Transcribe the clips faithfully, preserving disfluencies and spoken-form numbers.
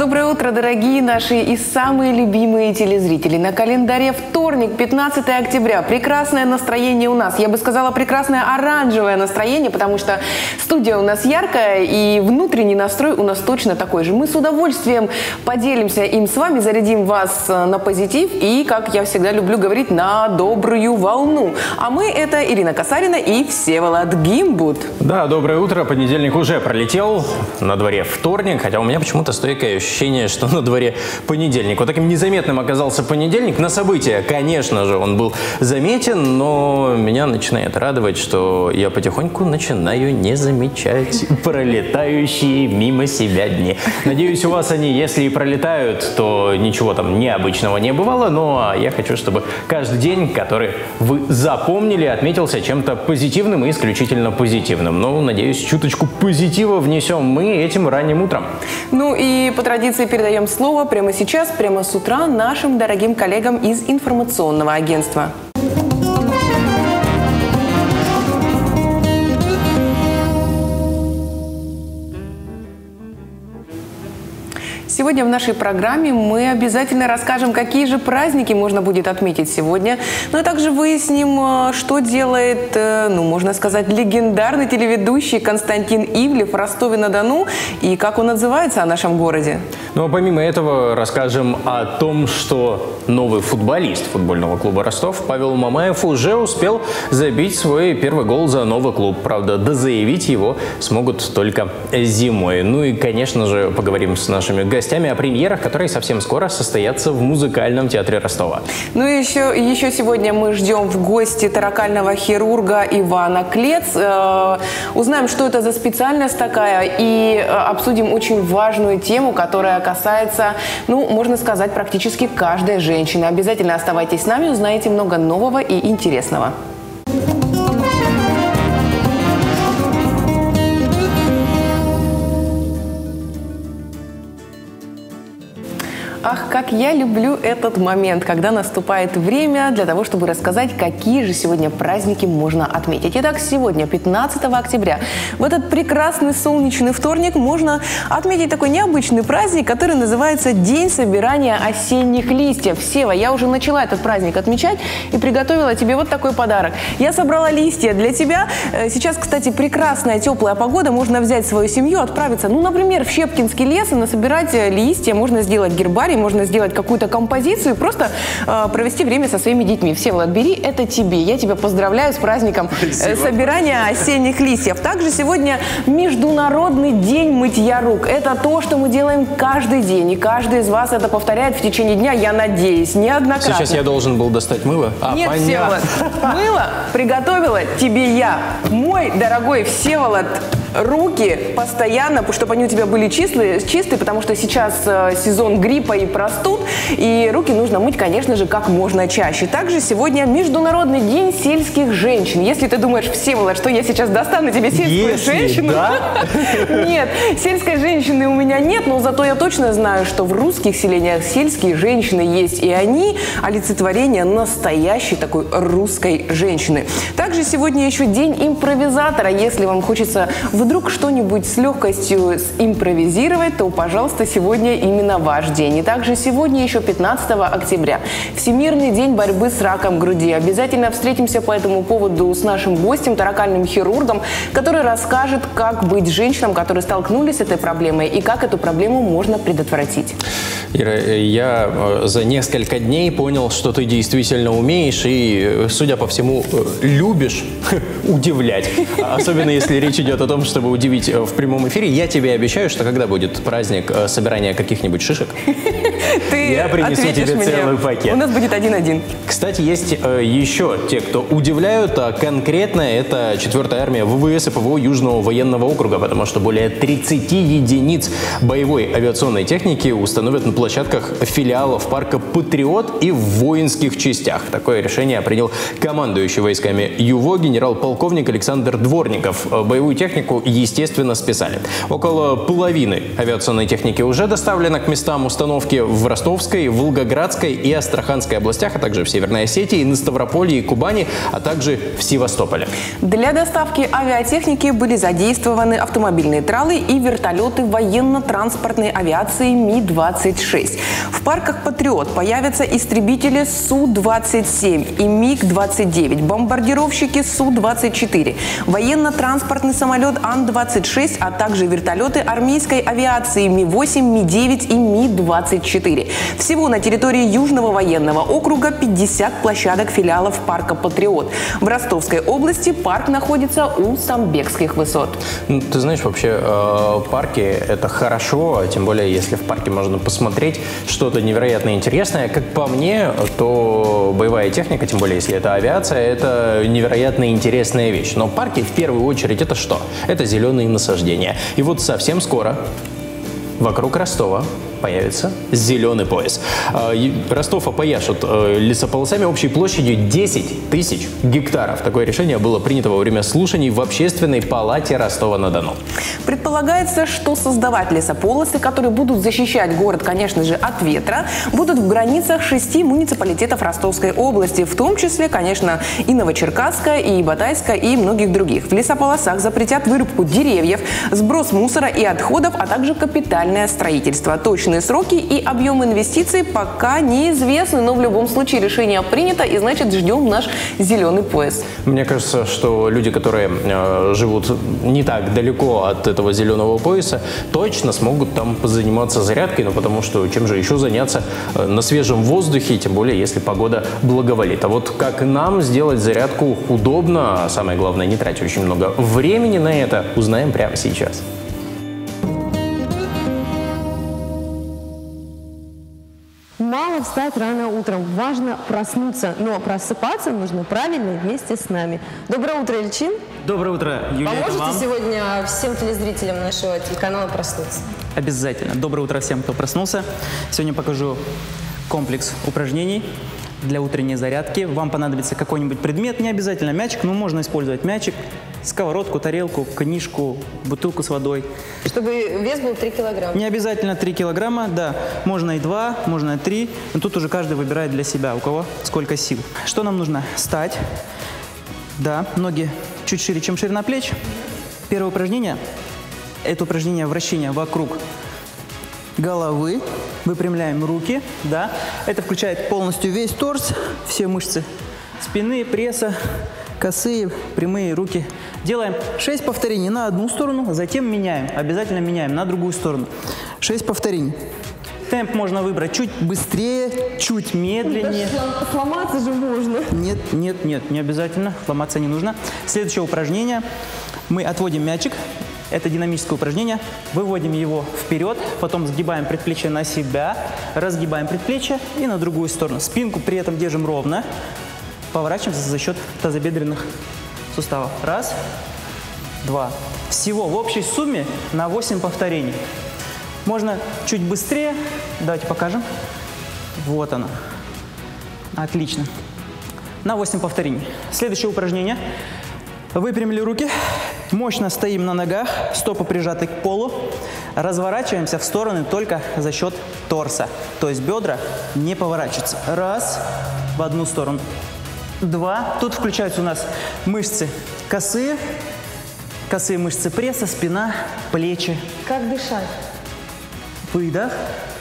Доброе утро, дорогие наши и самые любимые телезрители. На календаре вторник, пятнадцатое октября. Прекрасное настроение у нас. Я бы сказала, прекрасное оранжевое настроение, потому что студия у нас яркая и внутренний настрой у нас точно такой же. Мы с удовольствием поделимся им с вами, зарядим вас на позитив и, как я всегда люблю говорить, на добрую волну. А мы — это Ирина Касарина и Всеволод Гимбут. Да, доброе утро. Понедельник уже пролетел, на дворе вторник, хотя у меня почему-то стойкое ощущение, что на дворе понедельник. Вот таким незаметным оказался понедельник. На события, конечно же, он был заметен, но меня начинает радовать, что я потихоньку начинаю не замечать пролетающие мимо себя дни. Надеюсь, у вас они, если и пролетают, то ничего там необычного не бывало, но я хочу, чтобы каждый день, который вы запомнили, отметился чем-то позитивным и исключительно позитивным. Ну, надеюсь, чуточку позитива внесем мы этим ранним утром. Ну и по традиции передаем слово прямо сейчас, прямо с утра нашим дорогим коллегам из информационного агентства. Сегодня в нашей программе мы обязательно расскажем, какие же праздники можно будет отметить сегодня. Ну и также выясним, что делает, ну, можно сказать, легендарный телеведущий Константин Ивлев в Ростове-на-Дону и как он отзывается о нашем городе. Ну а помимо этого расскажем о том, что новый футболист футбольного клуба Ростов Павел Мамаев уже успел забить свой первый гол за новый клуб. Правда, дозаявить его смогут только зимой. Ну и, конечно же, поговорим с нашими гостями о премьерах, которые совсем скоро состоятся в музыкальном театре Ростова. Ну и еще, еще сегодня мы ждем в гости торакального хирурга Ивана Клец. Э, узнаем, что это за специальность такая, и э, обсудим очень важную тему, которая касается, ну, можно сказать, практически каждой женщины. Обязательно оставайтесь с нами, узнаете много нового и интересного. Ах, как я люблю этот момент, когда наступает время для того, чтобы рассказать, какие же сегодня праздники можно отметить. Итак, сегодня, пятнадцатого октября, в этот прекрасный солнечный вторник можно отметить такой необычный праздник, который называется День собирания осенних листьев. Сева, я уже начала этот праздник отмечать и приготовила тебе вот такой подарок. Я собрала листья для тебя. Сейчас, кстати, прекрасная теплая погода, можно взять свою семью, отправиться, ну, например, в Щепкинский лес и насобирать листья, можно сделать гербарий, можно сделать какую-то композицию и просто э, провести время со своими детьми. Всеволод, бери, это тебе. Я тебя поздравляю с праздником э, собирания осенних листьев. Также сегодня Международный день мытья рук. Это то, что мы делаем каждый день. И каждый из вас это повторяет в течение дня, я надеюсь, неоднократно. Сейчас я должен был достать мыло? А, Нет, понятно. Всеволод, мыло приготовила тебе я. Мой дорогой Всеволод, руки постоянно, чтобы они у тебя были чистые, чистые, потому что сейчас э, сезон гриппа и простуд, и руки нужно мыть, конечно же, как можно чаще. Также сегодня Международный день сельских женщин. Если ты думаешь, Всеволод, что я сейчас достану тебе сельскую Если, женщину, да? Нет, сельской женщины у меня нет, но зато я точно знаю, что в русских селениях сельские женщины есть, и они олицетворение настоящей такой русской женщины. Также сегодня еще день импровизатора. Если вам хочется вдруг что-нибудь с легкостью импровизировать, то, пожалуйста, сегодня именно ваш день. И также сегодня еще пятнадцатого октября Всемирный день борьбы с раком груди. Обязательно встретимся по этому поводу с нашим гостем, торакальным хирургом, который расскажет, как быть женщинам, которые столкнулись с этой проблемой, и как эту проблему можно предотвратить. Ира, я за несколько дней понял, что ты действительно умеешь и, судя по всему, любишь удивлять. Особенно если речь идет о том, чтобы удивить в прямом эфире. Я тебе обещаю, что когда будет праздник собирания каких-нибудь шишек, Ты я принесу тебе мне. целый пакет. У нас будет один-один. Кстати, есть э, еще те, кто удивляют, а конкретно это четвёртая армия ВВС и ПВО Южного военного округа, потому что более тридцати единиц боевой авиационной техники установят на площадках филиалов парка «Патриот» и в воинских частях. Такое решение принял командующий войсками ЮВО генерал-полковник Александр Дворников. Боевую технику, естественно, списали. Около половины авиационной техники уже доставлено к местам установки в Ростовской, Волгоградской и Астраханской областях, а также в Северной Осетии, на Ставрополье и Кубани, а также в Севастополе. Для доставки авиатехники были задействованы автомобильные тралы и вертолеты военно-транспортной авиации Ми двадцать шесть. В парках «Патриот» появятся истребители Су двадцать семь и Миг двадцать девять, бомбардировщики Су двадцать четыре, военно-транспортный самолет Ан двадцать шесть, а также вертолеты армейской авиации Ми восемь, Ми девять и Ми двадцать четыре. Всего на территории Южного военного округа пятьдесят площадок филиалов парка «Патриот». В Ростовской области парк находится у Самбекских высот. Ну, ты знаешь, вообще э, парки – это хорошо, тем более, если в парке можно посмотреть что-то невероятно интересное. Как по мне, то боевая техника, тем более, если это авиация, это невероятно интересная вещь. Но парки, в первую очередь, это что? Это зеленые насаждения. И вот совсем скоро вокруг Ростова появится зеленый пояс. Ростов опояшут лесополосами общей площадью десять тысяч гектаров. Такое решение было принято во время слушаний в Общественной палате Ростова-на-Дону. Предполагается, что создавать лесополосы, которые будут защищать город, конечно же, от ветра, будут в границах шести муниципалитетов Ростовской области, в том числе, конечно, и Новочеркасска, и Батайска, и многих других. В лесополосах запретят вырубку деревьев, сброс мусора и отходов, а также капитальное строительство. Точно сроки и объем инвестиций пока неизвестны, но в любом случае решение принято, и значит ждем наш зеленый пояс. Мне кажется, что люди, которые э, живут не так далеко от этого зеленого пояса, точно смогут там позаниматься зарядкой, ну потому что чем же еще заняться э, на свежем воздухе, тем более если погода благоволит. А вот как нам сделать зарядку удобно, а самое главное, не тратить очень много времени на это, узнаем прямо сейчас. Мало встать рано утром, важно проснуться, но просыпаться нужно правильно вместе с нами. Доброе утро, Ильчин. Доброе утро, Юлия. Поможете вам? сегодня всем телезрителям нашего телеканала проснуться? Обязательно. Доброе утро всем, кто проснулся. Сегодня покажу комплекс упражнений для утренней зарядки. Вам понадобится какой-нибудь предмет, не обязательно мячик, но можно использовать мячик, сковородку, тарелку, книжку, бутылку с водой. Чтобы вес был три килограмма. Не обязательно три килограмма, да. Можно и два, можно и три. Но тут уже каждый выбирает для себя, у кого сколько сил. Что нам нужно? Встать. Да, ноги чуть шире, чем ширина плеч. Первое упражнение – это упражнение вращения вокруг головы. Выпрямляем руки, да. Это включает полностью весь торс, все мышцы спины, пресса, косые, прямые руки. Делаем шесть повторений на одну сторону, затем меняем. Обязательно меняем на другую сторону. шесть повторений. Темп можно выбрать чуть быстрее, чуть медленнее. Да, сломаться же можно. Нет, нет, нет, не обязательно. Сломаться не нужно. Следующее упражнение. Мы отводим мячик. Это динамическое упражнение. Выводим его вперед, потом сгибаем предплечье на себя, разгибаем предплечье и на другую сторону. Спинку при этом держим ровно. Поворачиваемся за счет тазобедренных суставов. Раз, два. Всего в общей сумме на восемь повторений. Можно чуть быстрее. Давайте покажем. Вот оно. Отлично. На восемь повторений. Следующее упражнение. Выпрямили руки. Мощно стоим на ногах. Стопы прижаты к полу. Разворачиваемся в стороны только за счет торса. То есть бедра не поворачиваются. Раз. В одну сторону. Два. Тут включаются у нас мышцы косые. Косые мышцы пресса, спина, плечи. Как дышать? Выдох.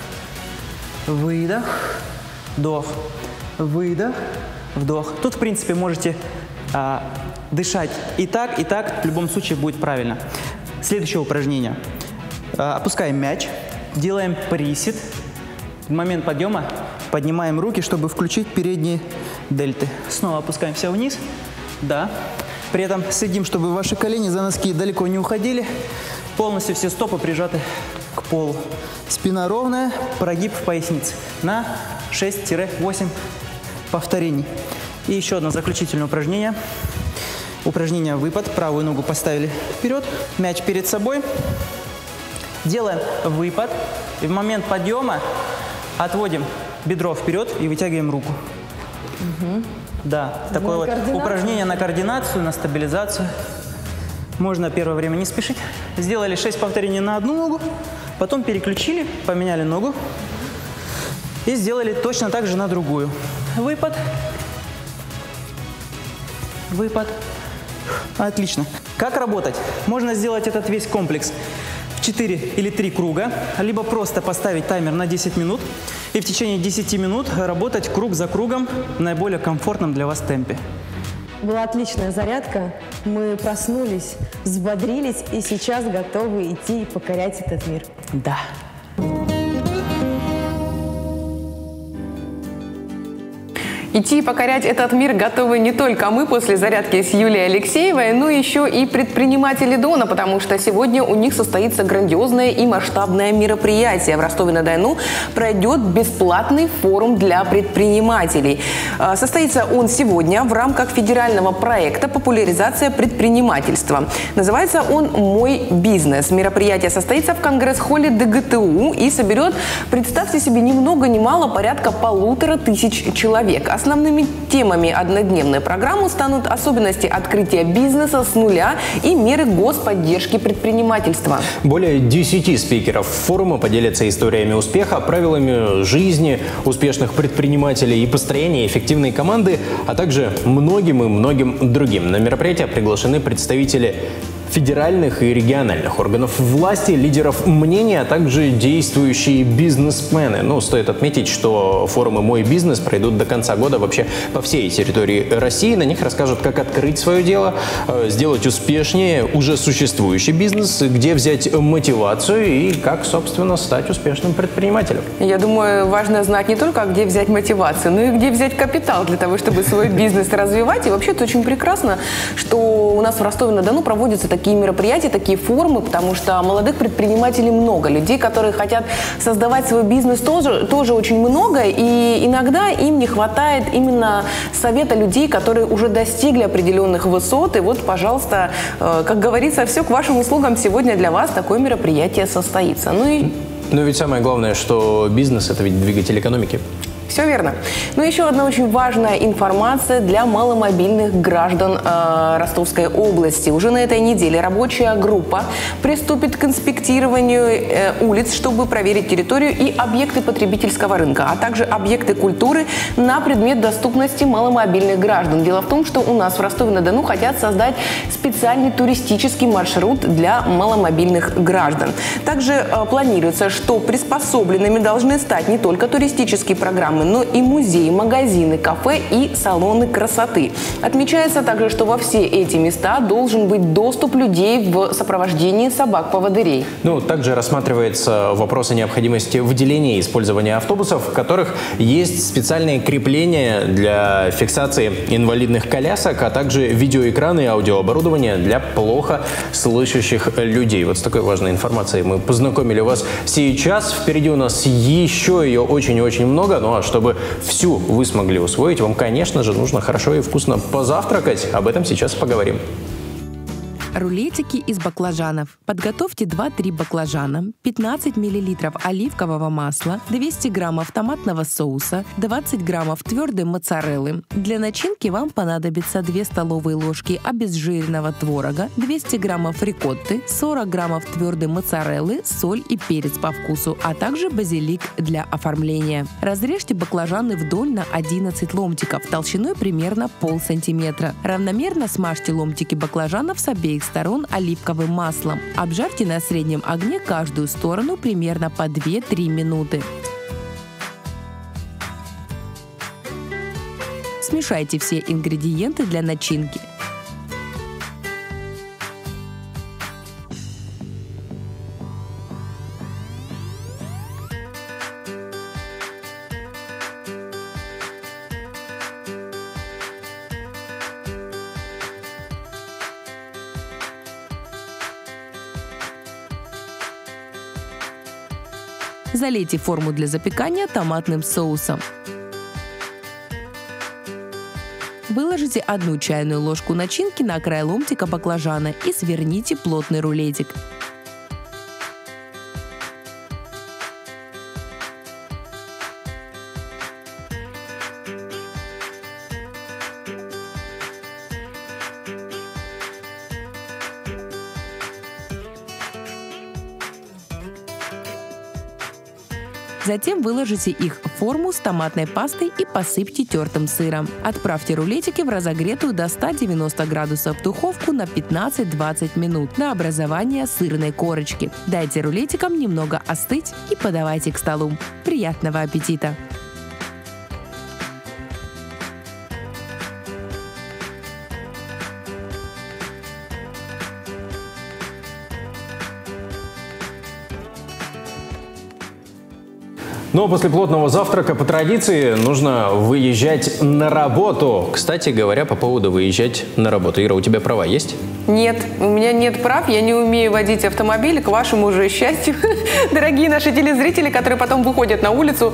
Выдох. Вдох. Выдох. Вдох. Тут, в принципе, можете а, дышать и так, и так. В любом случае будет правильно. Следующее упражнение. А, опускаем мяч. Делаем присед. В момент подъема поднимаем руки, чтобы включить передние дельты. Снова опускаемся вниз. Да. При этом следим, чтобы ваши колени за носки далеко не уходили. Полностью все стопы прижаты к полу. Спина ровная, прогиб в пояснице. На шесть-восемь повторений. И еще одно заключительное упражнение. Упражнение выпад. Правую ногу поставили вперед. Мяч перед собой. Делаем выпад. И в момент подъема Отводим бедро вперед и вытягиваем руку. Угу. Да, такое вот упражнение на координацию, на стабилизацию. Можно первое время не спешить. Сделали шесть повторений на одну ногу, потом переключили, поменяли ногу и сделали точно так же на другую. Выпад. Выпад. Отлично. Как работать? Можно сделать этот весь комплекс в четыре или три круга, либо просто поставить таймер на десять минут и в течение десяти минут работать круг за кругом в наиболее комфортном для вас темпе. Была отличная зарядка, мы проснулись, взбодрились и сейчас готовы идти и покорять этот мир. Да. Идти и покорять этот мир готовы не только мы после зарядки с Юлией Алексеевой, но еще и предприниматели Дона, потому что сегодня у них состоится грандиозное и масштабное мероприятие. В Ростове-на-Дону пройдет бесплатный форум для предпринимателей. Состоится он сегодня в рамках федерального проекта «Популяризация предпринимательства». Называется он «Мой бизнес». Мероприятие состоится в конгресс-холле ДГТУ и соберет, представьте себе, ни много ни мало, порядка полутора тысяч человек. Основными темами однодневной программы станут особенности открытия бизнеса с нуля и меры господдержки предпринимательства. Более десяти спикеров форума поделятся историями успеха, правилами жизни успешных предпринимателей и построения эффективной команды, а также многим и многим другим. На мероприятие приглашены представители федеральных и региональных органов власти, лидеров мнения, а также действующие бизнесмены. Ну, стоит отметить, что форумы «Мой бизнес» пройдут до конца года вообще по всей территории России. На них расскажут, как открыть свое дело, сделать успешнее уже существующий бизнес, где взять мотивацию и как, собственно, стать успешным предпринимателем. Я думаю, важно знать не только, где взять мотивацию, но и где взять капитал для того, чтобы свой бизнес развивать. И вообще это очень прекрасно, что у нас в Ростове-на-Дону проводятся такие такие мероприятия, такие форумы, потому что молодых предпринимателей много, людей, которые хотят создавать свой бизнес, тоже, тоже очень много, и иногда им не хватает именно совета людей, которые уже достигли определенных высот, и вот, пожалуйста, как говорится, все к вашим услугам, сегодня для вас такое мероприятие состоится. Ну и... Но ведь самое главное, что бизнес – это ведь двигатель экономики. Все верно. Но еще одна очень важная информация для маломобильных граждан э, Ростовской области. Уже на этой неделе рабочая группа приступит к инспектированию э, улиц, чтобы проверить территорию и объекты потребительского рынка, а также объекты культуры на предмет доступности маломобильных граждан. Дело в том, что у нас в Ростове-на-Дону хотят создать специальный туристический маршрут для маломобильных граждан. Также э, планируется, что приспособленными должны стать не только туристические программы, но и музеи, магазины, кафе и салоны красоты. Отмечается также, что во все эти места должен быть доступ людей в сопровождении собак-поводырей. Ну, также рассматривается вопрос о необходимости выделения и использования автобусов, в которых есть специальные крепления для фиксации инвалидных колясок, а также видеоэкраны и аудиооборудование для плохо слышащих людей. Вот с такой важной информацией мы познакомили вас сейчас. Впереди у нас еще ее очень и очень много, ну а чтобы всю вы смогли усвоить, вам, конечно же, нужно хорошо и вкусно позавтракать. Об этом сейчас поговорим. Рулетики из баклажанов. Подготовьте два-три баклажана, пятнадцать миллилитров оливкового масла, двести граммов томатного соуса, двадцать граммов твердой моцареллы. Для начинки вам понадобится две столовые ложки обезжиренного творога, двести граммов рикотты, сорок граммов твердой моцареллы, соль и перец по вкусу, а также базилик для оформления. Разрежьте баклажаны вдоль на одиннадцать ломтиков, толщиной примерно полсантиметра. Равномерно смажьте ломтики баклажанов с обеих сторон оливковым маслом. Обжарьте на среднем огне каждую сторону примерно по две-три минуты. Смешайте все ингредиенты для начинки. Залейте форму для запекания томатным соусом. Выложите одну чайную ложку начинки на край ломтика баклажана и сверните плотный рулетик. Затем выложите их в форму с томатной пастой и посыпьте тертым сыром. Отправьте рулетики в разогретую до ста девяноста градусов духовку на пятнадцать-двадцать минут до образования сырной корочки. Дайте рулетикам немного остыть и подавайте к столу. Приятного аппетита! Но после плотного завтрака по традиции нужно выезжать на работу. Кстати говоря, по поводу выезжать на работу. Ира, у тебя права есть? Нет, у меня нет прав, я не умею водить автомобиль, к вашему же счастью, дорогие наши телезрители, которые потом выходят на улицу,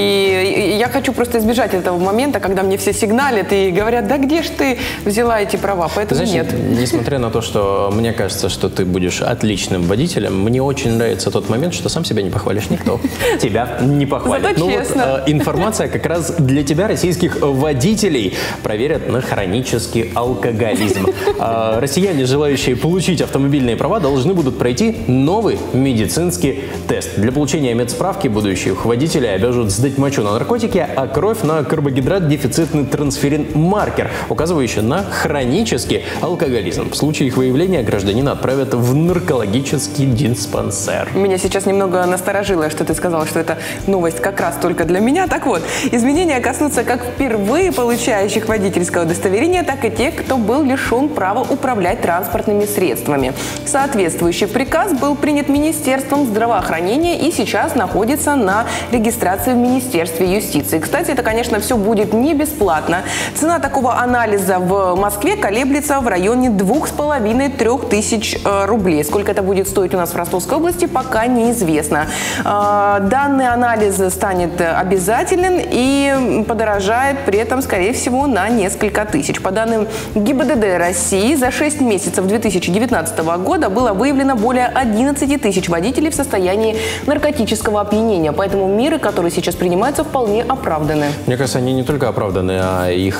и я хочу просто избежать этого момента, когда мне все сигналят и говорят, да где ж ты взяла эти права, поэтому Знаешь, нет. Несмотря на то, что мне кажется, что ты будешь отличным водителем, мне очень нравится тот момент, что сам себя не похвалишь никто. Тебя не похвалит. Зато ну честно. Вот, э, информация как раз для тебя, российских водителей, проверят на хронический алкоголизм. Э, россияне, желающие получить автомобильные права, должны будут пройти новый медицинский тест. Для получения медсправки будущих водителей обяжут сдать мочу на наркотики, а кровь на карбогидрат-дефицитный трансферин-маркер, указывающий на хронический алкоголизм. В случае их выявления гражданина отправят в наркологический диспансер. Меня сейчас немного насторожило, что ты сказала, что это новость как раз только для меня. Так вот, изменения коснутся как впервые получающих водительское удостоверение, так и тех, кто был лишен права управлять транспортными средствами. Соответствующий приказ был принят Министерством здравоохранения и сейчас находится на регистрации в Министерстве юстиции. Кстати, это, конечно, все будет не бесплатно. Цена такого анализа в Москве колеблется в районе двух с половиной-трех тысяч рублей. Сколько это будет стоить у нас в Ростовской области, пока неизвестно. Данный анализ станет обязателен и подорожает при этом, скорее всего, на несколько тысяч. По данным ГИБДД России, за шесть месяцев две тысячи девятнадцатого года было выявлено более одиннадцати тысяч водителей в состоянии наркотического опьянения. Поэтому меры, которые сейчас принимаются, вполне оправданы. Мне кажется, они не только оправданы, а их,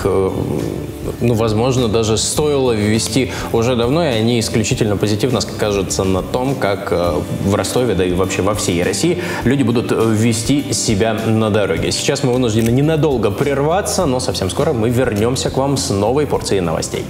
ну, возможно, даже стоило ввести уже давно, и они исключительно позитивно скажутся на том, как в Ростове, да и вообще во всей России люди будут вести себя на дороге. Сейчас мы вынуждены ненадолго прерваться, но совсем скоро мы вернемся к вам с новой порцией новостей.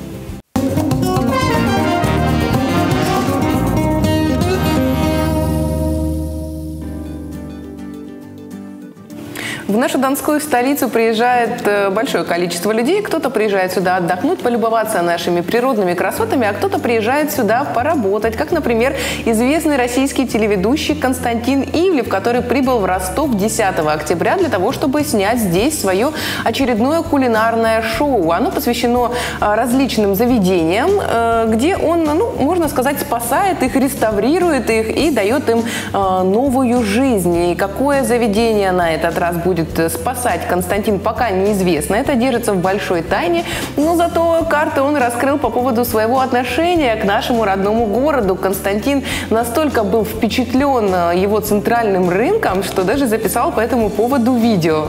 В нашу Донскую столицу приезжает большое количество людей. Кто-то приезжает сюда отдохнуть, полюбоваться нашими природными красотами, а кто-то приезжает сюда поработать. Как, например, известный российский телеведущий Константин Ивлев, который прибыл в Ростов десятого октября для того, чтобы снять здесь свое очередное кулинарное шоу. Оно посвящено различным заведениям, где он, ну, можно сказать, спасает их, реставрирует их и дает им новую жизнь. И какое заведение на этот раз будет спасать Константин, пока неизвестно. Это держится в большой тайне, но зато карты он раскрыл по поводу своего отношения к нашему родному городу. Константин настолько был впечатлен его центральным рынком, что даже записал по этому поводу видео.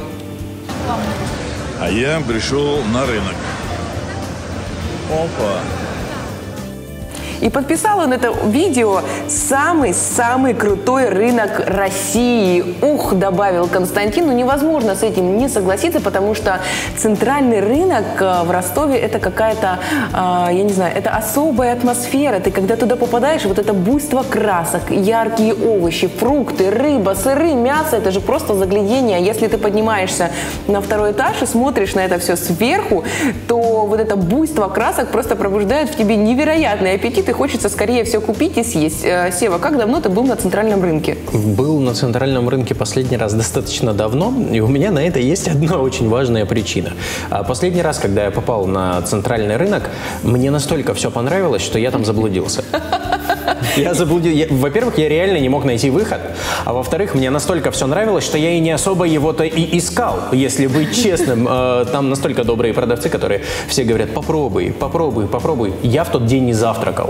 А я пришел на рынок. Опа! И подписал он это видео «Самый-самый крутой рынок России». Ух, добавил Константин. Ну, невозможно с этим не согласиться, потому что центральный рынок в Ростове – это какая-то, я не знаю, это особая атмосфера. Ты когда туда попадаешь, вот это буйство красок, яркие овощи, фрукты, рыба, сыры, мясо – это же просто заглядение. Если ты поднимаешься на второй этаж и смотришь на это все сверху, то вот это буйство красок просто пробуждает в тебе невероятный аппетит, и хочется скорее все купить и съесть. Сева, как давно ты был на центральном рынке? Был на центральном рынке последний раз достаточно давно, и у меня на это есть одна очень важная причина. Последний раз, когда я попал на центральный рынок, мне настолько все понравилось, что я там заблудился. Я заблудился. Во-первых, я реально не мог найти выход, а во-вторых, мне настолько все нравилось, что я и не особо его-то и искал, если быть честным. Там настолько добрые продавцы, которые все говорят: попробуй, попробуй, попробуй. Я в тот день не завтракал.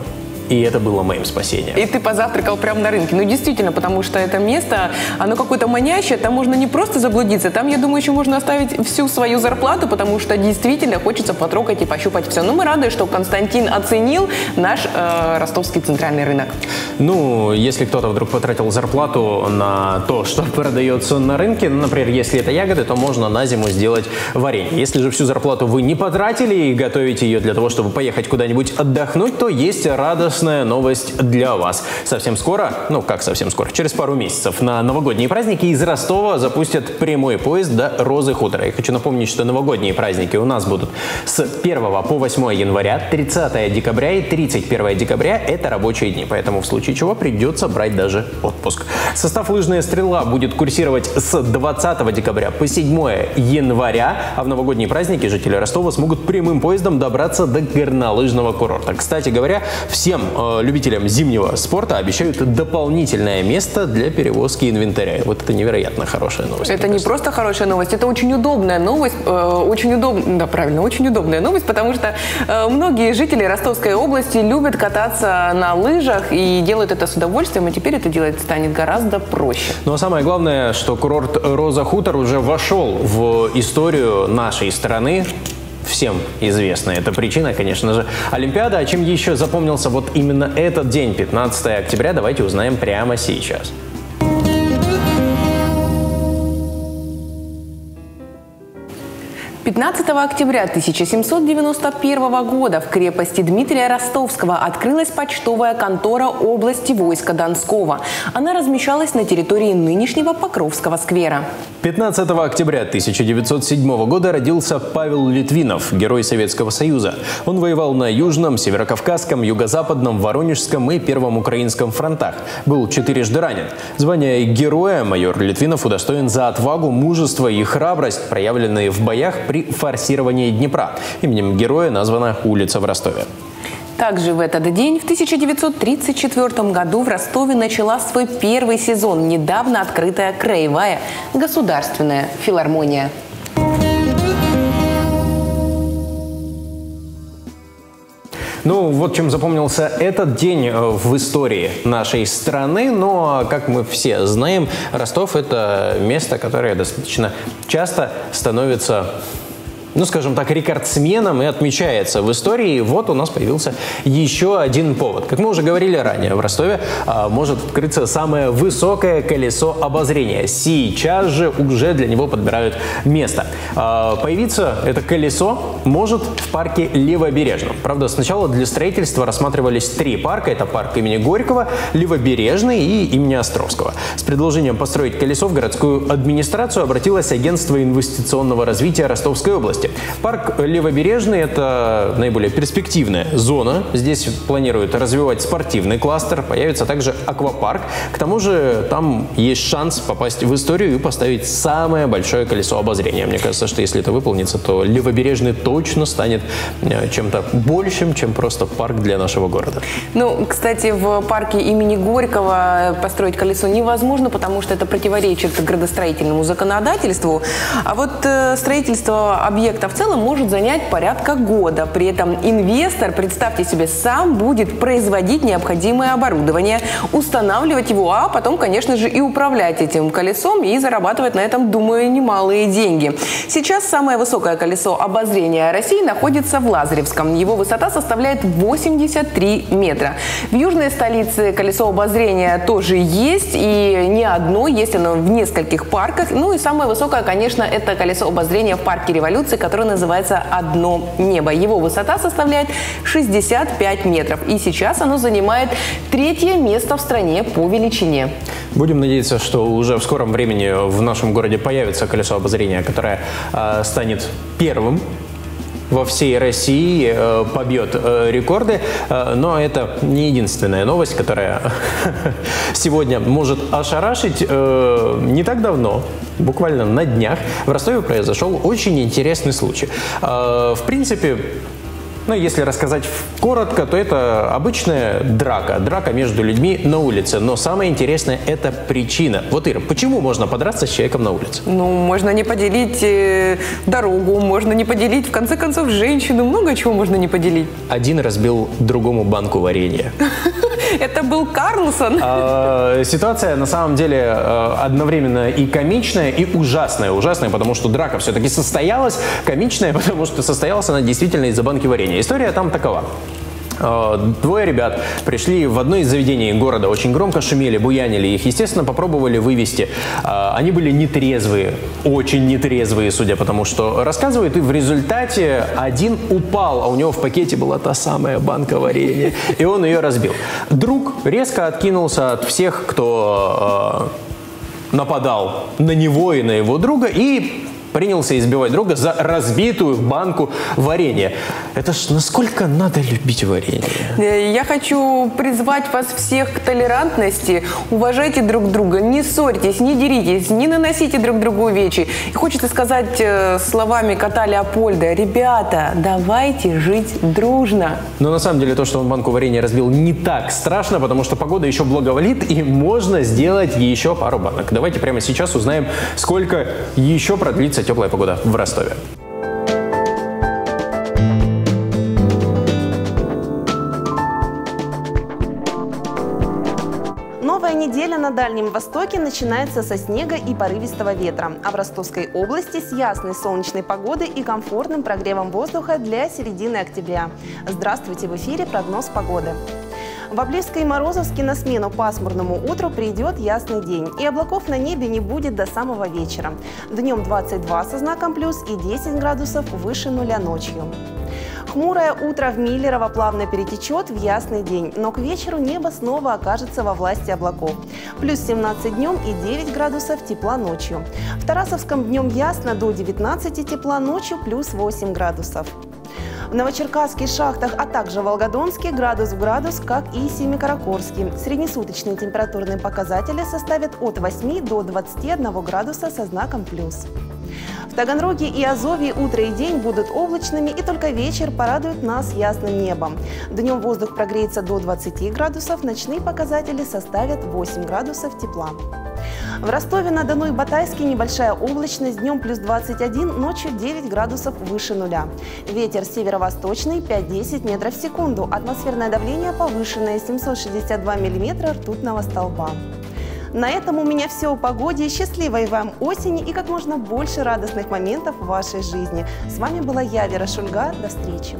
И это было моим спасением. И ты позавтракал прямо на рынке. Ну, действительно, потому что это место, оно какое-то манящее, там можно не просто заблудиться, там, я думаю, еще можно оставить всю свою зарплату, потому что действительно хочется потрогать и пощупать все. Но мы рады, что Константин оценил наш э, ростовский центральный рынок. Ну, если кто-то вдруг потратил зарплату на то, что продается на рынке, например, если это ягоды, то можно на зиму сделать варенье. Если же всю зарплату вы не потратили и готовите ее для того, чтобы поехать куда-нибудь отдохнуть, то есть радостная новость для вас. Совсем скоро, ну как совсем скоро, через пару месяцев на новогодние праздники из Ростова запустят прямой поезд до Розы Хутора. Я хочу напомнить, что новогодние праздники у нас будут с первого по восьмое января, тридцатое декабря и тридцать первое декабря – это рабочие дни, поэтому в случае чего придется брать даже отпуск. Состав «Лыжная стрела» будет курсировать с двадцатого декабря по седьмое января, а в новогодние праздники жители Ростова смогут прямым поездом добраться до горнолыжного курорта. Кстати говоря, всем э, любителям зимнего спорта обещают дополнительное место для перевозки инвентаря. Вот это невероятно хорошая новость. Это не просто хорошая новость, это очень удобная новость, э, очень удобная, да, правильно, очень удобная новость, потому что э, многие жители Ростовской области любят кататься на лыжах и делают это с удовольствием, и теперь это делать станет гораздо проще. Ну а самое главное, что курорт Роза Хутор уже вошел в историю нашей страны. Всем известна эта причина, конечно же, Олимпиада. А чем еще запомнился вот именно этот день, пятнадцатое октября, давайте узнаем прямо сейчас. пятнадцатого октября тысяча семьсот девяносто первого года в крепости Дмитрия Ростовского открылась почтовая контора области войска Донского. Она размещалась на территории нынешнего Покровского сквера. пятнадцатого октября тысяча девятьсот седьмого года родился Павел Литвинов, герой Советского Союза. Он воевал на Южном, Северокавказском, Юго-Западном, Воронежском и Первом Украинском фронтах. Был четырежды ранен. Звание героя майор Литвинов удостоен за отвагу, мужество и храбрость, проявленные в боях при форсировании Днепра. Именем героя названа улица в Ростове. Также в этот день, в тысяча девятьсот тридцать четвёртом году, в Ростове начала свой первый сезон недавно открытая краевая государственная филармония. Ну, вот чем запомнился этот день в истории нашей страны. Но, как мы все знаем, Ростов – это место, которое достаточно часто становится, ну, скажем так, рекордсменом и отмечается в истории. И вот у нас появился еще один повод. Как мы уже говорили ранее, в Ростове а, может открыться самое высокое колесо обозрения. Сейчас же уже для него подбирают место. А, появиться это колесо может в парке Левобережном. Правда, сначала для строительства рассматривались три парка. Это парк имени Горького, Левобережный и имени Островского. С предложением построить колесо в городскую администрацию обратилось агентство инвестиционного развития Ростовской области. Парк Левобережный – это наиболее перспективная зона. Здесь планируют развивать спортивный кластер, появится также аквапарк. К тому же там есть шанс попасть в историю и поставить самое большое колесо обозрения. Мне кажется, что если это выполнится, то Левобережный точно станет чем-то большим, чем просто парк для нашего города. Ну, кстати, в парке имени Горького построить колесо невозможно, потому что это противоречит градостроительному законодательству. А вот э, строительство объекта в целом может занять порядка года. При этом инвестор, представьте себе, сам будет производить необходимое оборудование, устанавливать его, а потом, конечно же, и управлять этим колесом и зарабатывать на этом, думаю, немалые деньги. Сейчас самое высокое колесо обозрения России находится в Лазаревском. Его высота составляет восемьдесят три метра. В южной столице колесо обозрения тоже есть, и не одно, есть оно в нескольких парках. Ну и самое высокое, конечно, это колесо обозрения в парке Революции, который называется «Одно небо». Его высота составляет шестьдесят пять метров. И сейчас оно занимает третье место в стране по величине. Будем надеяться, что уже в скором времени в нашем городе появится колесо обозрения, которое э, станет первым во всей России, э, побьет э, рекорды. Э, но это не единственная новость, которая сегодня может ошарашить. Э, не так давно, буквально на днях, в Ростове произошел очень интересный случай. Э, в принципе, Ну, если рассказать коротко, то это обычная драка. Драка между людьми на улице. Но самое интересное – это причина. Вот, Ира, почему можно подраться с человеком на улице? Ну, можно не поделить э, дорогу, можно не поделить, в конце концов, женщину. Много чего можно не поделить. Один разбил другому банку варенья. Это был Карлсон. Ситуация на самом деле одновременно и комичная, и ужасная. Ужасная, потому что драка все-таки состоялась. Комичная, потому что состоялась она действительно из-за банки варенья. История там такова. Двое ребят пришли в одно из заведений города, очень громко шумели, буянили, их, естественно, попробовали вывести. Они были нетрезвые, очень нетрезвые, судя по тому, что рассказывают, и в результате один упал, а у него в пакете была та самая банка варенья, и он ее разбил. Друг резко откинулся от всех, кто нападал на него и на его друга, и принялся избивать друга за разбитую банку варенья. Это ж насколько надо любить варенье? Я хочу призвать вас всех к толерантности. Уважайте друг друга, не ссорьтесь, не деритесь, не наносите друг другу увечий. И хочется сказать э, словами кота Леопольда: ребята, давайте жить дружно. Но на самом деле то, что он банку варенья разбил, не так страшно, потому что погода еще благоволит, и можно сделать еще пару банок. Давайте прямо сейчас узнаем, сколько еще продлится теплая погода в Ростове. Новая неделя на Дальнем Востоке начинается со снега и порывистого ветра, а в Ростовской области с ясной солнечной погодой и комфортным прогревом воздуха для середины октября. Здравствуйте, в эфире прогноз погоды. В Обливске и Морозовске на смену пасмурному утру придет ясный день, и облаков на небе не будет до самого вечера. Днем двадцать два со знаком плюс и десять градусов выше нуля ночью. Хмурое утро в Миллерово плавно перетечет в ясный день, но к вечеру небо снова окажется во власти облаков. Плюс семнадцать днем и девять градусов тепла ночью. В Тарасовском днем ясно, до девятнадцати тепла, ночью плюс восемь градусов. В Новочеркасске, Шахтах, а также в Волгодонске градус в градус, как и Семикаракорске. Среднесуточные температурные показатели составят от восьми до двадцати одного градуса со знаком плюс. В Таганроге и Азове утро и день будут облачными, и только вечер порадует нас ясным небом. Днем воздух прогреется до двадцати градусов, ночные показатели составят восемь градусов тепла. В Ростове-на-Дону и Батайске небольшая облачность, днем плюс двадцать один, ночью девять градусов выше нуля. Ветер северо-восточный пять-десять метров в секунду, атмосферное давление повышенное семьсот шестьдесят два миллиметра ртутного столба. На этом у меня все о погоде. Счастливой вам осени и как можно больше радостных моментов в вашей жизни. С вами была я, Вера Шульга. До встречи.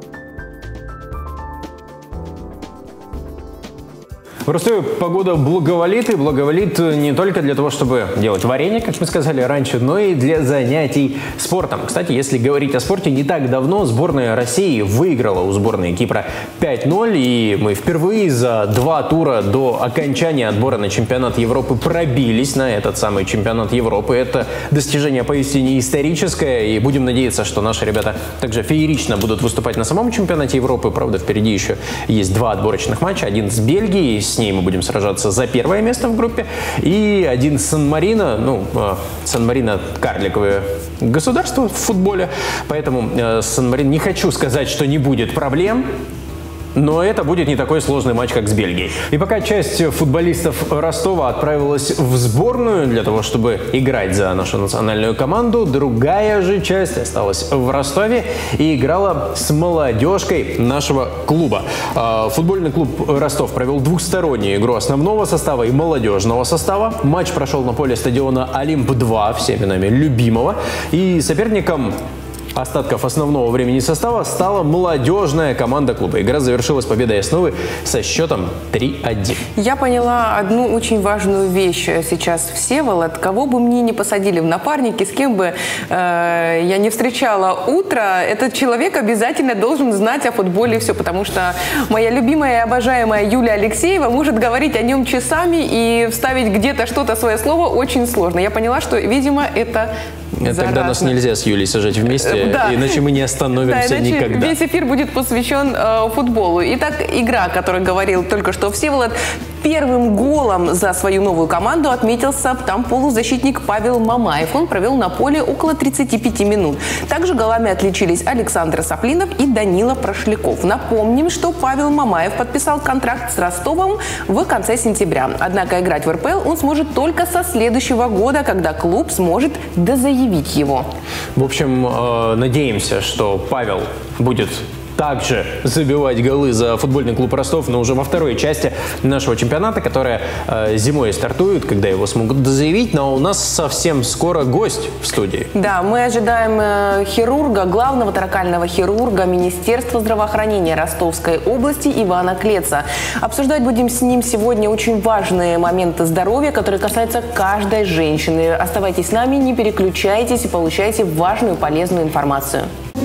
В Ростове погода благоволит, и благоволит не только для того, чтобы делать варенье, как мы сказали раньше, но и для занятий спортом. Кстати, если говорить о спорте, не так давно сборная России выиграла у сборной Кипра пять ноль, и мы впервые за два тура до окончания отбора на чемпионат Европы пробились на этот самый чемпионат Европы. Это достижение поистине историческое, и будем надеяться, что наши ребята также феерично будут выступать на самом чемпионате Европы. Правда, впереди еще есть два отборочных матча. Один с Бельгией, с ней мы будем сражаться за первое место в группе, и один с Сан-Марино. Ну, Сан-Марино карликовое государство в футболе, поэтому с Сан-Марино не хочу сказать, что не будет проблем. Но это будет не такой сложный матч, как с Бельгией. И пока часть футболистов Ростова отправилась в сборную для того, чтобы играть за нашу национальную команду, другая же часть осталась в Ростове и играла с молодежкой нашего клуба. Футбольный клуб Ростов провел двухстороннюю игру основного состава и молодежного состава. Матч прошел на поле стадиона Олимп-два, всеми нами любимого. И соперником остатков основного времени состава стала молодежная команда клуба. Игра завершилась победой основы со счетом три один. Я поняла одну очень важную вещь сейчас, Всеволод. Кого бы мне не посадили в напарники, с кем бы э, я не встречала утро, этот человек обязательно должен знать о футболе все, потому что моя любимая и обожаемая Юлия Алексеева может говорить о нем часами, и вставить где-то что-то, свое слово, очень сложно. Я поняла, что, видимо, это заразно. Тогда нас нельзя с Юлей сажать вместе, да. Иначе мы не остановимся, да, иначе никогда. Весь эфир будет посвящен э, футболу. Итак, игра, о которой говорил только что Всеволод. Первым голом за свою новую команду отметился там полузащитник Павел Мамаев. Он провел на поле около тридцати пяти минут. Также голами отличились Александр Саплинов и Данила Прошляков. Напомним, что Павел Мамаев подписал контракт с Ростовом в конце сентября. Однако играть в эр пэ эл он сможет только со следующего года, когда клуб сможет дозаявить его. В общем, э, надеемся, что Павел будет также забивать голы за футбольный клуб Ростов, но уже во второй части нашего чемпионата, которая э, зимой стартует, когда его смогут дозаявить. Но у нас совсем скоро гость в студии. Да, мы ожидаем э, хирурга, главного таракального хирурга Министерства здравоохранения Ростовской области Ивана Клеца. Обсуждать будем с ним сегодня очень важные моменты здоровья, которые касаются каждой женщины. Оставайтесь с нами, не переключайтесь и получайте важную полезную информацию.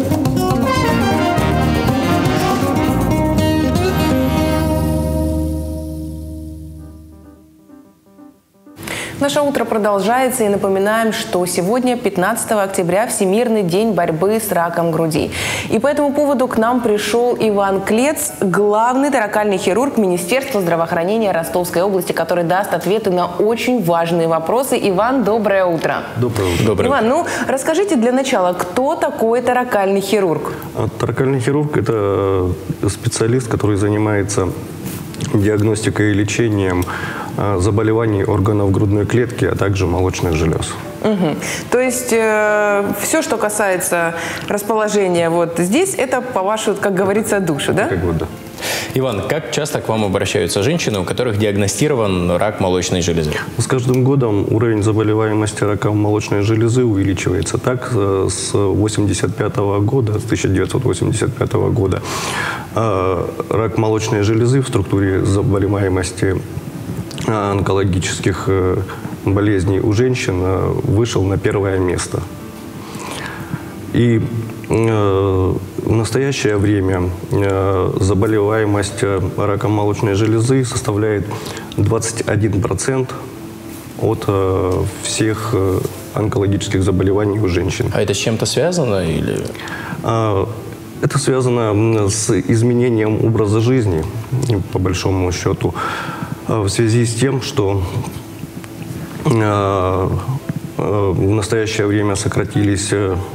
Наше утро продолжается, и напоминаем, что сегодня, пятнадцатого октября, Всемирный день борьбы с раком груди. И по этому поводу к нам пришел Иван Клец, главный таракальный хирург Министерства здравоохранения Ростовской области, который даст ответы на очень важные вопросы. Иван, доброе утро. Доброе утро. Доброе Иван, ну расскажите для начала, кто такой таракальный хирург? Таракальный хирург – это специалист, который занимается диагностикой и лечением заболеваний органов грудной клетки, а также молочных желез. Угу. То есть э, все, что касается расположения вот здесь, это по вашему, как говорится, душу, да? Как бы, да. Иван, как часто к вам обращаются женщины, у которых диагностирован рак молочной железы? С каждым годом уровень заболеваемости раком молочной железы увеличивается. Так, с восемьдесят пятого года, с тысяча девятьсот восемьдесят пятого года, рак молочной железы в структуре заболеваемости онкологических болезней у женщин вышел на первое место. И в настоящее время заболеваемость раком молочной железы составляет двадцать один процент от всех онкологических заболеваний у женщин. А это с чем-то связано или? Это связано с изменением образа жизни, по большому счету, в связи с тем, что в настоящее время сократились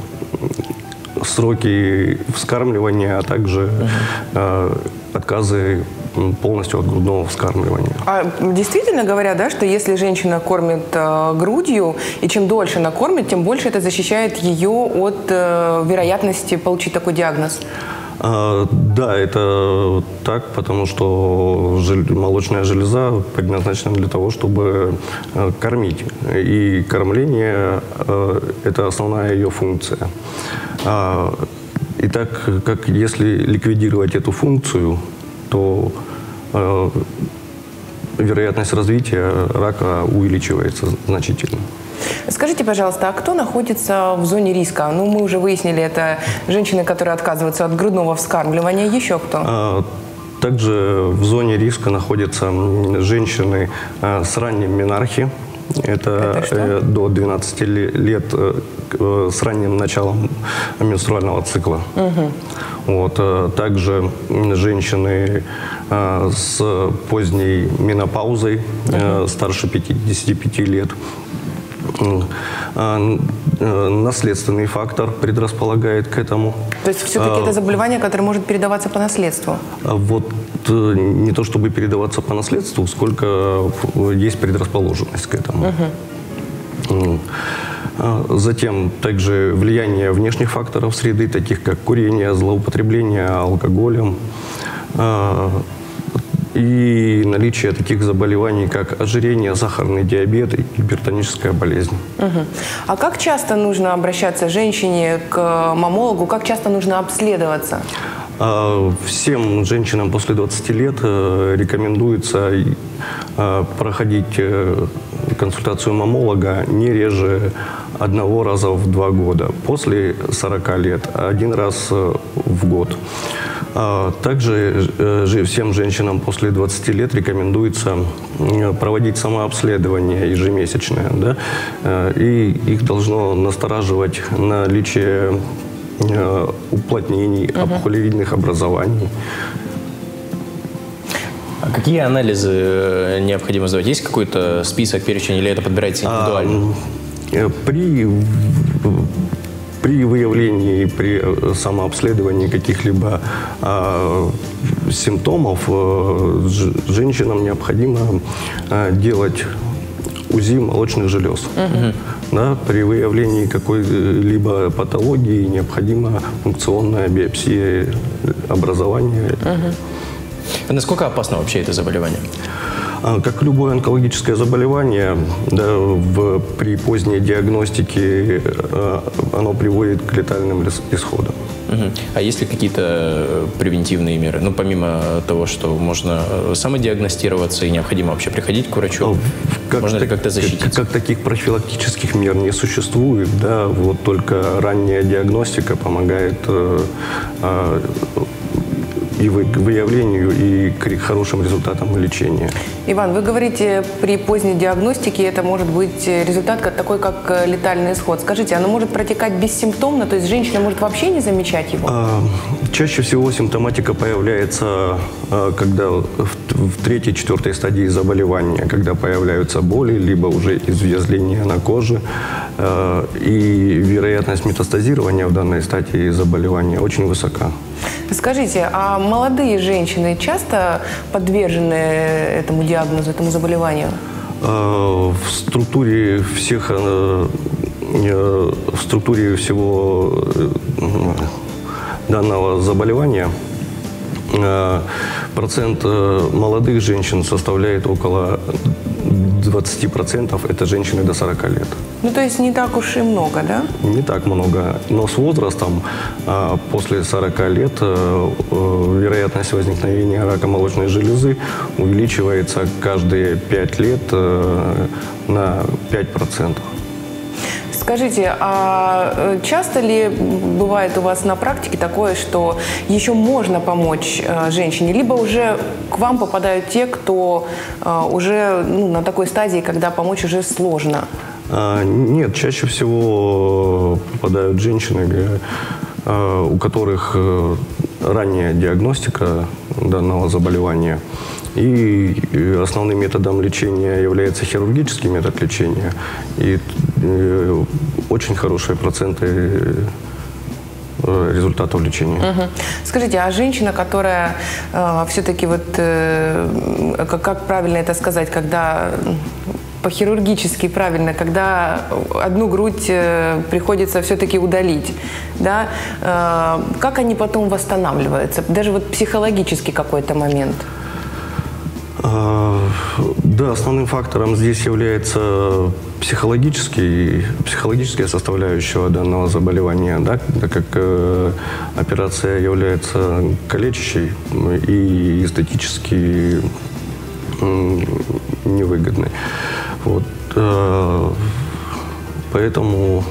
сроки вскармливания, а также uh-huh. отказы полностью от грудного вскармливания. А действительно говорят, да, что если женщина кормит э, грудью, и чем дольше она кормит, тем больше это защищает ее от э, вероятности получить такой диагноз? А, да, это так, потому что жел- молочная железа предназначена для того, чтобы э, кормить. И кормление э, – это основная ее функция. А, и так как если ликвидировать эту функцию, то э, вероятность развития рака увеличивается значительно. Скажите, пожалуйста, а кто находится в зоне риска? Ну, мы уже выяснили, это женщины, которые отказываются от грудного вскармливания. Еще кто? А, также в зоне риска находятся женщины а, с ранним менархе. Это, Это до двенадцати лет с ранним началом менструального цикла. Угу. Вот, также женщины с поздней менопаузой, угу. старше пятидесяти пяти лет. Наследственный фактор предрасполагает к этому. То есть все-таки а, это заболевание, которое может передаваться по наследству? Вот не то чтобы передаваться по наследству, сколько есть предрасположенность к этому. Угу. Затем также влияние внешних факторов среды, таких как курение, злоупотребление алкоголем, и наличие таких заболеваний, как ожирение, сахарный диабет и гипертоническая болезнь. Угу. А как часто нужно обращаться женщине к маммологу? Как часто нужно обследоваться? Всем женщинам после двадцати лет рекомендуется проходить консультацию маммолога не реже одного раза в два года. После сорока лет один раз в год. Также всем женщинам после двадцати лет рекомендуется проводить самообследование ежемесячное, да? И их должно настораживать наличие уплотнений, угу. опухолевидных образований. А какие анализы необходимо сдавать? Есть какой-то список, перечень, или это подбирается индивидуально? А, при, при выявлении, при самообследовании каких-либо а, симптомов а, женщинам необходимо а, делать УЗИ молочных желез. Угу. Да, при выявлении какой-либо патологии необходима функционная биопсия образования. Угу. А насколько опасно вообще это заболевание? Как любое онкологическое заболевание, да, в, при поздней диагностике оно приводит к летальным исходам. Угу. А есть ли какие-то превентивные меры? Ну, помимо того, что можно самодиагностироваться и необходимо вообще приходить к врачу, как можно так, ли как-то защититься? Как, как таких профилактических мер не существует, да, вот только ранняя диагностика помогает э, э, и выявлению, и к хорошим результатам лечения. Иван, вы говорите, при поздней диагностике это может быть результат такой, как летальный исход. Скажите, оно может протекать бессимптомно, то есть женщина может вообще не замечать его? А, чаще всего симптоматика появляется, когда в, в третьей, четвертой стадии заболевания, когда появляются боли, либо уже изъязвления на коже. И вероятность метастазирования в данной стадии заболевания очень высока. Скажите, а молодые женщины часто подвержены этому диагнозу, этому заболеванию? В структуре всех, в структуре всего данного заболевания процент молодых женщин составляет около двадцати процентов. Это женщины до сорока лет. Ну, то есть не так уж и много, да? Не так много. Но с возрастом, после сорока лет, вероятность возникновения рака молочной железы увеличивается каждые пять лет на пять процентов. Скажите, а часто ли бывает у вас на практике такое, что еще можно помочь женщине, либо уже к вам попадают те, кто уже ну, на такой стадии, когда помочь уже сложно? Нет, чаще всего попадают женщины, у которых ранняя диагностика данного заболевания. И основным методом лечения является хирургический метод лечения. И очень хорошие проценты результатов лечения. Угу. Скажите, а женщина, которая э, все-таки вот, э, как, как правильно это сказать, когда по-хирургически правильно, когда одну грудь э, приходится все-таки удалить, да, э, как они потом восстанавливаются? Даже вот психологический какой-то момент. Да, основным фактором здесь является психологический, психологическая составляющая данного заболевания, да, так как э, операция является калечащей и эстетически э, невыгодной. Вот, э, поэтому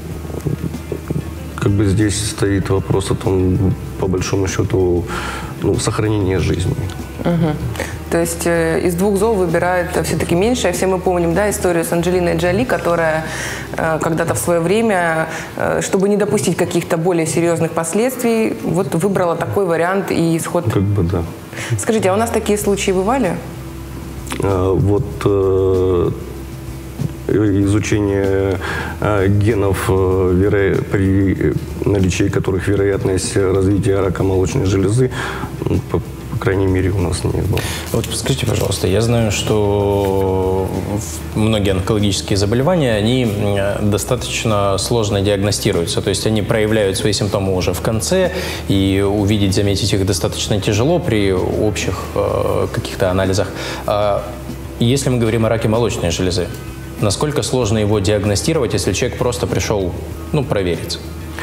как бы здесь стоит вопрос о том, по большому счету, ну, сохранения жизни. Угу. То есть э, из двух зол выбирают все-таки меньше. Все мы помним, да, историю с Анджелиной Джоли, которая э, когда-то в свое время, э, чтобы не допустить каких-то более серьезных последствий, вот выбрала такой вариант и исход. Как бы да. Скажите, а у нас такие случаи бывали? А, вот э, изучение э, генов, э, веро... при наличии которых вероятность развития рака молочной железы, по По крайней мере, у нас не было. Вот скажите, пожалуйста, я знаю, что многие онкологические заболевания, они достаточно сложно диагностируются. То есть они проявляют свои симптомы уже в конце, и увидеть, заметить их достаточно тяжело при общих э, каких-то анализах. А если мы говорим о раке молочной железы, насколько сложно его диагностировать, если человек просто пришел, ну, провериться?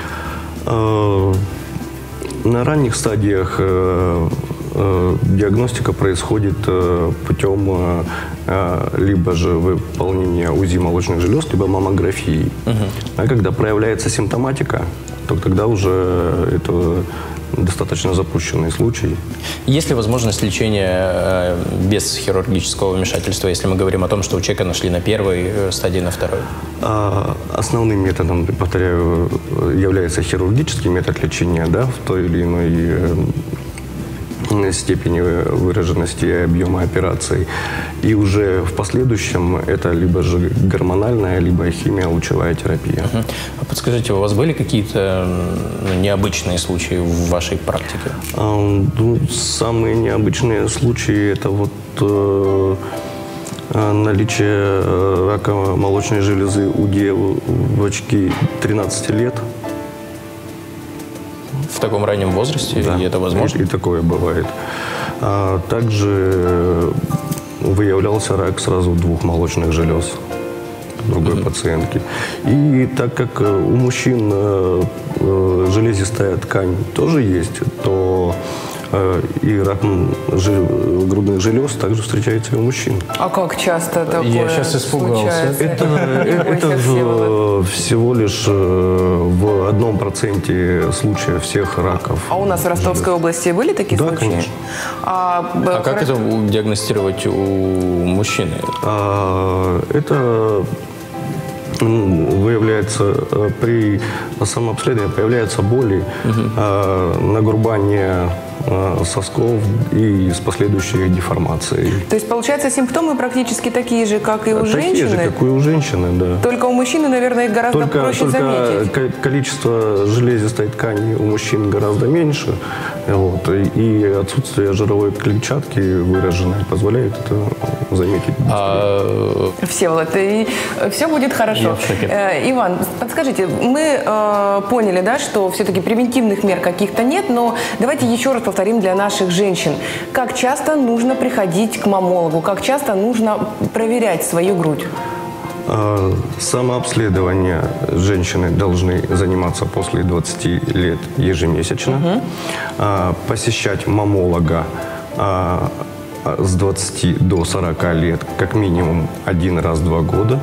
На ранних стадиях диагностика происходит путем либо же выполнения УЗИ молочных желез, либо маммографии. Угу. А когда проявляется симптоматика, то тогда уже это достаточно запущенный случай. Есть ли возможность лечения без хирургического вмешательства, если мы говорим о том, что у человека нашли на первой стадии, на второй? Основным методом, повторяю, является хирургический метод лечения, да, в той или иной степени выраженности и объема операций. И уже в последующем это либо же гормональная, либо химио-лучевая терапия. Uh-huh. А подскажите, у вас были какие-то ну, необычные случаи в вашей практике? А, ну, самые необычные случаи это вот э, наличие рака молочной железы у девочки тринадцати лет. В таком раннем возрасте? Да, и это возможно? И, и такое бывает. А также выявлялся рак сразу двух молочных желез другой mm-hmm. пациентки. И так как у мужчин э, железистая ткань тоже есть, то э, и рак жел, грудных желез также встречается и у мужчин. А как часто такое Я сейчас испугался. случается? Это, это в, всего лишь в одном проценте случаев всех раков. А у нас в Ростовской области были такие да, случаи? Конечно. А, а как это диагностировать у мужчины? А, это выявляется при самообследовании, появляются боли, угу. а, нагрубание а, сосков и с последующей деформацией. То есть, получается, симптомы практически такие же, как и у такие женщины? Такие же, как и у женщины, да. Только у мужчины, наверное, их гораздо только, проще только заметить. Количество железистой ткани у мужчин гораздо меньше, вот, и отсутствие жировой клетчатки выраженной позволяет это заметить. А... Всеволод, и все будет хорошо. Э, Иван, подскажите, мы э, поняли, да, что все-таки превентивных мер каких-то нет, но давайте еще раз повторим для наших женщин. Как часто нужно приходить к маммологу? Как часто нужно проверять свою грудь? Самообследование женщины должны заниматься после двадцати лет ежемесячно. Угу. Посещать маммолога с двадцати до сорока лет как минимум один раз в два года.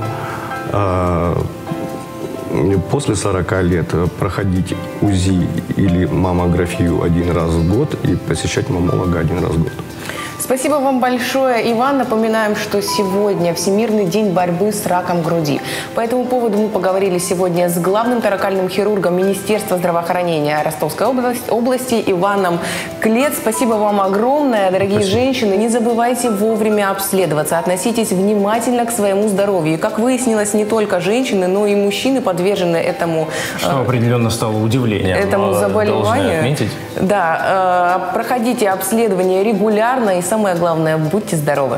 После сорока лет проходить УЗИ или маммографию один раз в год и посещать маммолога один раз в год. Спасибо вам большое, Иван. Напоминаем, что сегодня Всемирный день борьбы с раком груди. По этому поводу мы поговорили сегодня с главным торакальным хирургом Министерства здравоохранения Ростовской области Иваном Клец. Спасибо вам огромное, дорогие Спасибо. женщины. Не забывайте вовремя обследоваться, относитесь внимательно к своему здоровью. И, как выяснилось, не только женщины, но и мужчины подвержены этому... Что определенно стало удивлением. Этому заболеванию. Да, проходите обследование регулярно и самое главное, будьте здоровы!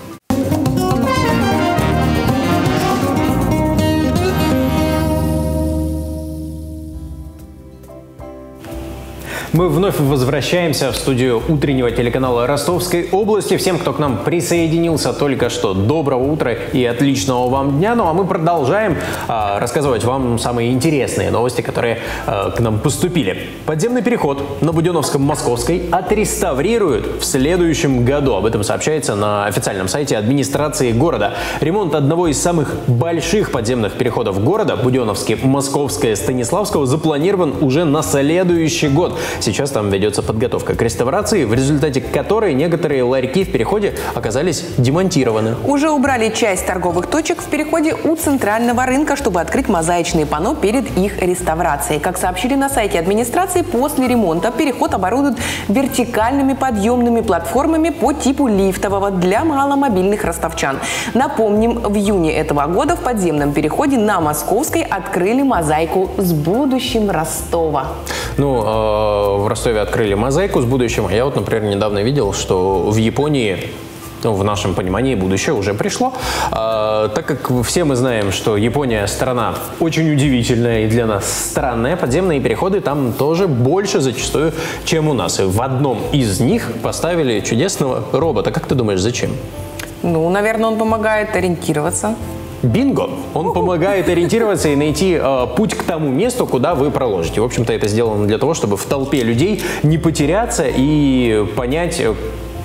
Мы вновь возвращаемся в студию утреннего телеканала Ростовской области. Всем, кто к нам присоединился только что, доброго утра и отличного вам дня. Ну а мы продолжаем а, рассказывать вам самые интересные новости, которые а, к нам поступили. Подземный переход на Буденновском-Московской отреставрируют в следующем году. Об этом сообщается на официальном сайте администрации города. Ремонт одного из самых больших подземных переходов города, Буденновский-Московская Станиславского, запланирован уже на следующий год. Сейчас там ведется подготовка к реставрации, в результате которой некоторые ларьки в переходе оказались демонтированы. Уже убрали часть торговых точек в переходе у центрального рынка, чтобы открыть мозаичные панно перед их реставрацией. Как сообщили на сайте администрации, после ремонта переход оборудуют вертикальными подъемными платформами по типу лифтового для маломобильных ростовчан. Напомним, в июне этого года в подземном переходе на Московской открыли мозаику с будущим Ростова. Ну, э в Ростове открыли мозаику с будущим. Я вот, например, недавно видел, что в Японии, ну, в нашем понимании, будущее уже пришло. А, так как все мы знаем, что Япония страна очень удивительная и для нас странная, подземные переходы там тоже больше зачастую, чем у нас. И в одном из них поставили чудесного робота. Как ты думаешь, зачем? Ну, наверное, он помогает ориентироваться. Бинго! Он помогает ориентироваться и найти э, путь к тому месту, куда вы проложите. В общем-то, это сделано для того, чтобы в толпе людей не потеряться и понять, в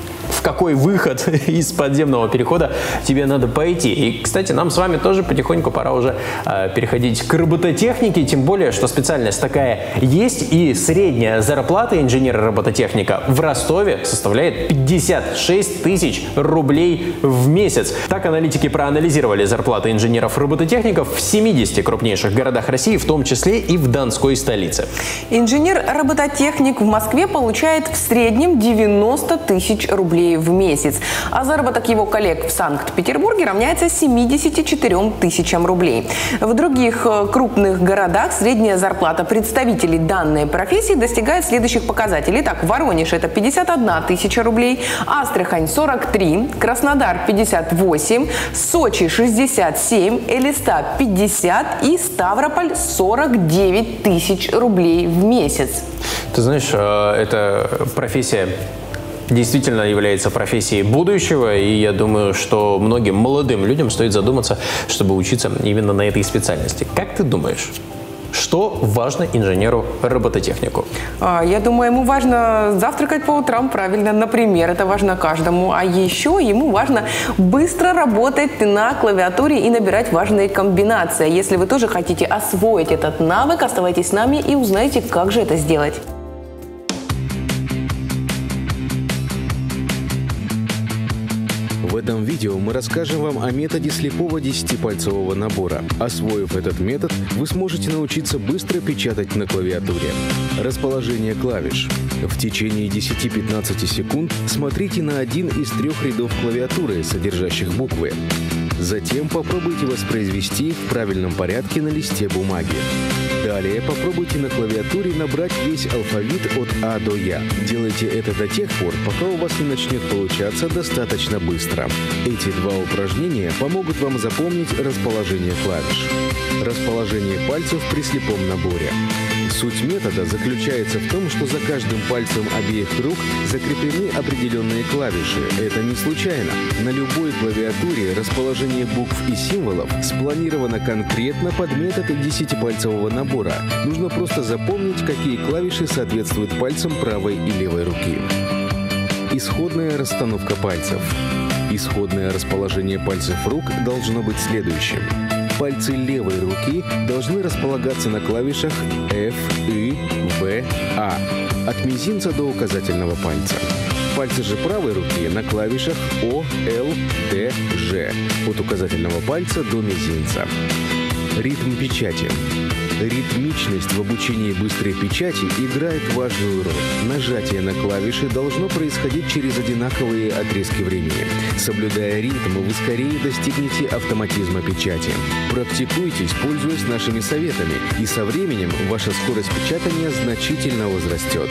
в какой выход из подземного перехода тебе надо пойти. И, кстати, нам с вами тоже потихоньку пора уже э, переходить к робототехнике, тем более, что специальность такая есть, и средняя зарплата инженера-робототехника в Ростове составляет пятьдесят шесть тысяч рублей в месяц. Так аналитики проанализировали зарплаты инженеров-робототехников в семидесяти крупнейших городах России, в том числе и в Донской столице. Инженер-робототехник в Москве получает в среднем девяносто тысяч рублей в месяц, а заработок его коллег в Санкт-Петербурге равняется семидесяти четырём тысячам рублей. В других крупных городах средняя зарплата представителей данной профессии достигает следующих показателей. Итак, Воронеж – это пятьдесят одна тысяча рублей, Астрахань – сорок три, Краснодар – пятьдесят восемь, Сочи – шестьдесят семь, Элиста – пятьдесят и Ставрополь – сорок девять тысяч рублей в месяц. Ты знаешь, эта профессия действительно является профессией будущего, и я думаю, что многим молодым людям стоит задуматься, чтобы учиться именно на этой специальности. Как ты думаешь, что важно инженеру-робототехнику? Я думаю, ему важно завтракать по утрам правильно, например, это важно каждому. А еще ему важно быстро работать на клавиатуре и набирать важные комбинации. Если вы тоже хотите освоить этот навык, оставайтесь с нами и узнайте, как же это сделать. В этом видео мы расскажем вам о методе слепого десятипальцевого набора. Освоив этот метод, вы сможете научиться быстро печатать на клавиатуре. Расположение клавиш. В течение десяти-пятнадцати секунд смотрите на один из трех рядов клавиатуры, содержащих буквы. Затем попробуйте воспроизвести их в правильном порядке на листе бумаги. Далее попробуйте на клавиатуре набрать весь алфавит от А до Я. Делайте это до тех пор, пока у вас не начнет получаться достаточно быстро. Эти два упражнения помогут вам запомнить расположение клавиш. Расположение пальцев при слепом наборе. Суть метода заключается в том, что за каждым пальцем обеих рук закреплены определенные клавиши. Это не случайно. На любой клавиатуре расположение букв и символов спланировано конкретно под метод десятипальцевого набора. Нужно просто запомнить, какие клавиши соответствуют пальцам правой и левой руки. Исходная расстановка пальцев. Исходное расположение пальцев рук должно быть следующим. Пальцы левой руки должны располагаться на клавишах F, Y, V, A, от мизинца до указательного пальца. Пальцы же правой руки на клавишах O, L, D, G, от указательного пальца до мизинца. Ритм печати. Ритмичность в обучении быстрой печати играет важную роль. Нажатие на клавиши должно происходить через одинаковые отрезки времени. Соблюдая ритм, вы скорее достигнете автоматизма печати. Практикуйтесь, пользуясь нашими советами, и со временем ваша скорость печатания значительно возрастет.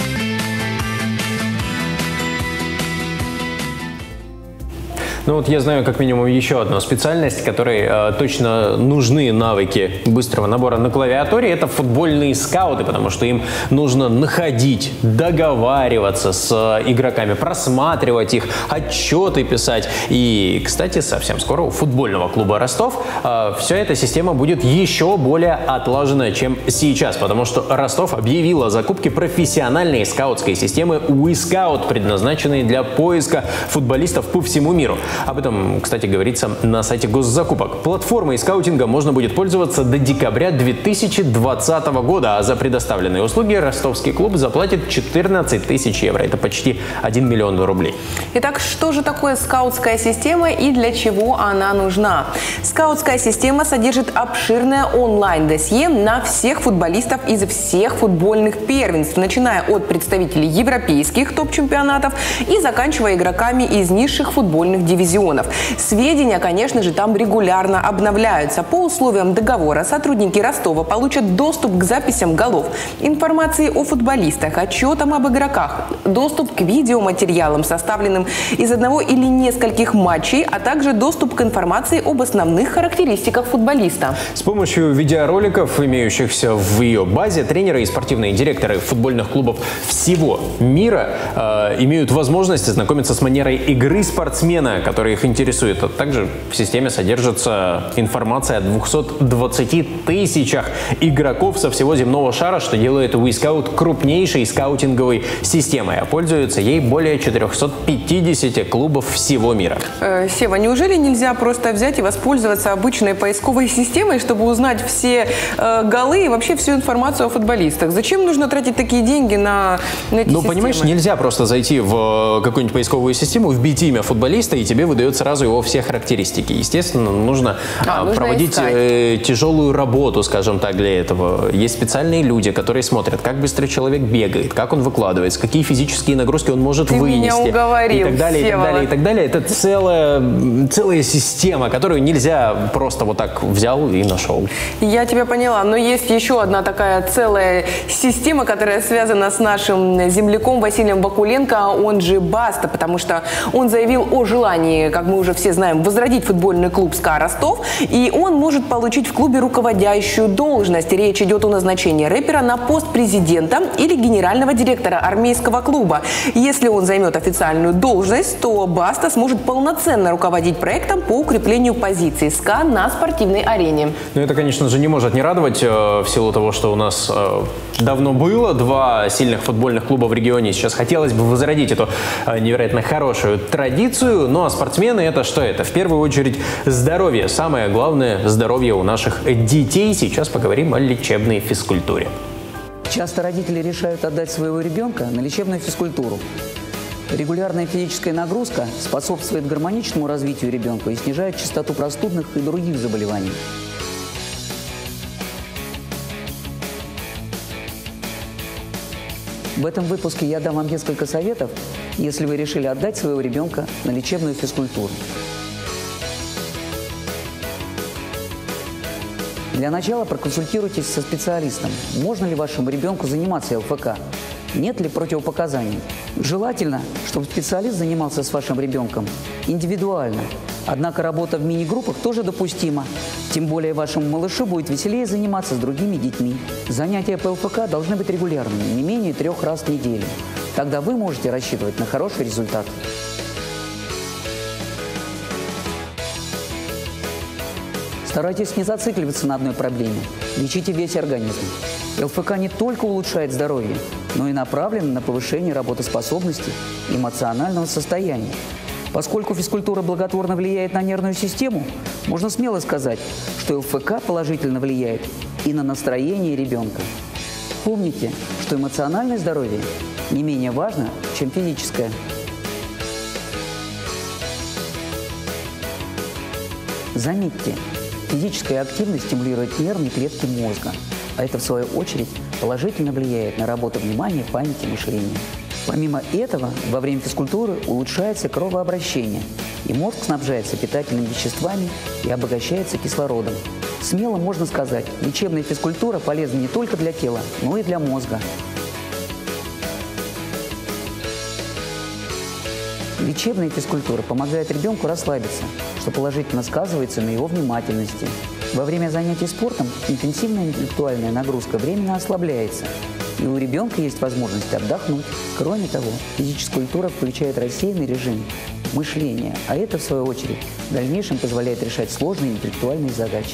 Ну вот я знаю как минимум еще одну специальность, которой э, точно нужны навыки быстрого набора на клавиатуре. Это футбольные скауты, потому что им нужно находить, договариваться с э, игроками, просматривать их, отчеты писать. И, кстати, совсем скоро у футбольного клуба Ростов э, вся эта система будет еще более отлажена, чем сейчас, потому что Ростов объявил о закупке профессиональной скаутской системы WeScout, предназначенной для поиска футболистов по всему миру. Об этом, кстати, говорится на сайте госзакупок. Платформой скаутинга можно будет пользоваться до декабря две тысячи двадцатого года, а за предоставленные услуги ростовский клуб заплатит четырнадцать тысяч евро. Это почти один миллион рублей. Итак, что же такое скаутская система и для чего она нужна? Скаутская система содержит обширное онлайн-досье на всех футболистов из всех футбольных первенств, начиная от представителей европейских топ-чемпионатов и заканчивая игроками из низших футбольных дивизионов. Сведения, конечно же, там регулярно обновляются. По условиям договора сотрудники Ростова получат доступ к записям голов, информации о футболистах, отчетам об игроках, доступ к видеоматериалам, составленным из одного или нескольких матчей, а также доступ к информации об основных характеристиках футболиста. С помощью видеороликов, имеющихся в ее базе, тренеры и спортивные директоры футбольных клубов всего мира э, имеют возможность ознакомиться с манерой игры спортсмена, которые их интересуют. А также в системе содержится информация о двухстах двадцати тысячах игроков со всего земного шара, что делает WeScout крупнейшей скаутинговой системой. А пользуются ей более четырёхсот пятидесяти клубов всего мира. Э, Сева, неужели нельзя просто взять и воспользоваться обычной поисковой системой, чтобы узнать все э, голы и вообще всю информацию о футболистах? Зачем нужно тратить такие деньги на, на эти Ну, системы? понимаешь, нельзя просто зайти в какую-нибудь поисковую систему, вбить имя футболиста, и тебе выдают сразу его все характеристики. Естественно, нужно, а, нужно проводить э, тяжелую работу, скажем так, для этого. Есть специальные люди, которые смотрят, как быстро человек бегает, как он выкладывается, какие физические нагрузки он может Ты вынести. меня уговорил, и так далее, Сева. и так далее, и так далее. Это целая, целая система, которую нельзя просто вот так взял и нашел. Я тебя поняла, но есть еще одна такая целая система, которая связана с нашим земляком Василием Вакуленко, он же Баста, потому что он заявил о желании, как мы уже все знаем, возродить футбольный клуб СКА Ростов, и он может получить в клубе руководящую должность. Речь идет о назначении рэпера на пост президента или генерального директора армейского клуба. Если он займет официальную должность, то Баста сможет полноценно руководить проектом по укреплению позиции СКА на спортивной арене. Ну, это, конечно же, не может не радовать э, в силу того, что у нас э, давно было два сильных футбольных клуба в регионе. Сейчас хотелось бы возродить эту э, невероятно хорошую традицию. Ну, а спортсмены — это что это? В первую очередь здоровье. Самое главное — здоровье у наших детей. Сейчас поговорим о лечебной физкультуре. Часто родители решают отдать своего ребенка на лечебную физкультуру. Регулярная физическая нагрузка способствует гармоничному развитию ребенка и снижает частоту простудных и других заболеваний. В этом выпуске я дам вам несколько советов, если вы решили отдать своего ребенка на лечебную физкультуру. Для начала проконсультируйтесь со специалистом, можно ли вашему ребенку заниматься ЛФК, нет ли противопоказаний. Желательно, чтобы специалист занимался с вашим ребенком индивидуально. Однако работа в мини-группах тоже допустима. Тем более вашему малышу будет веселее заниматься с другими детьми. Занятия по ЛФК должны быть регулярными, не менее трех раз в неделю. Тогда вы можете рассчитывать на хороший результат. Старайтесь не зацикливаться на одной проблеме. Лечите весь организм. ЛФК не только улучшает здоровье, но и направлен на повышение работоспособности и эмоционального состояния. Поскольку физкультура благотворно влияет на нервную систему, можно смело сказать, что ЛФК положительно влияет и на настроение ребенка. Помните, что эмоциональное здоровье не менее важно, чем физическое. Заметьте, физическая активность стимулирует нервные клетки мозга, а это, в свою очередь, положительно влияет на работу внимания, памяти, мышления. Помимо этого, во время физкультуры улучшается кровообращение, и мозг снабжается питательными веществами и обогащается кислородом. Смело можно сказать, лечебная физкультура полезна не только для тела, но и для мозга. Лечебная физкультура помогает ребенку расслабиться, что положительно сказывается на его внимательности. Во время занятий спортом интенсивная интеллектуальная нагрузка временно ослабляется, и у ребенка есть возможность отдохнуть. Кроме того, физическая культура включает рассеянный режим мышления, а это, в свою очередь, в дальнейшем позволяет решать сложные интеллектуальные задачи.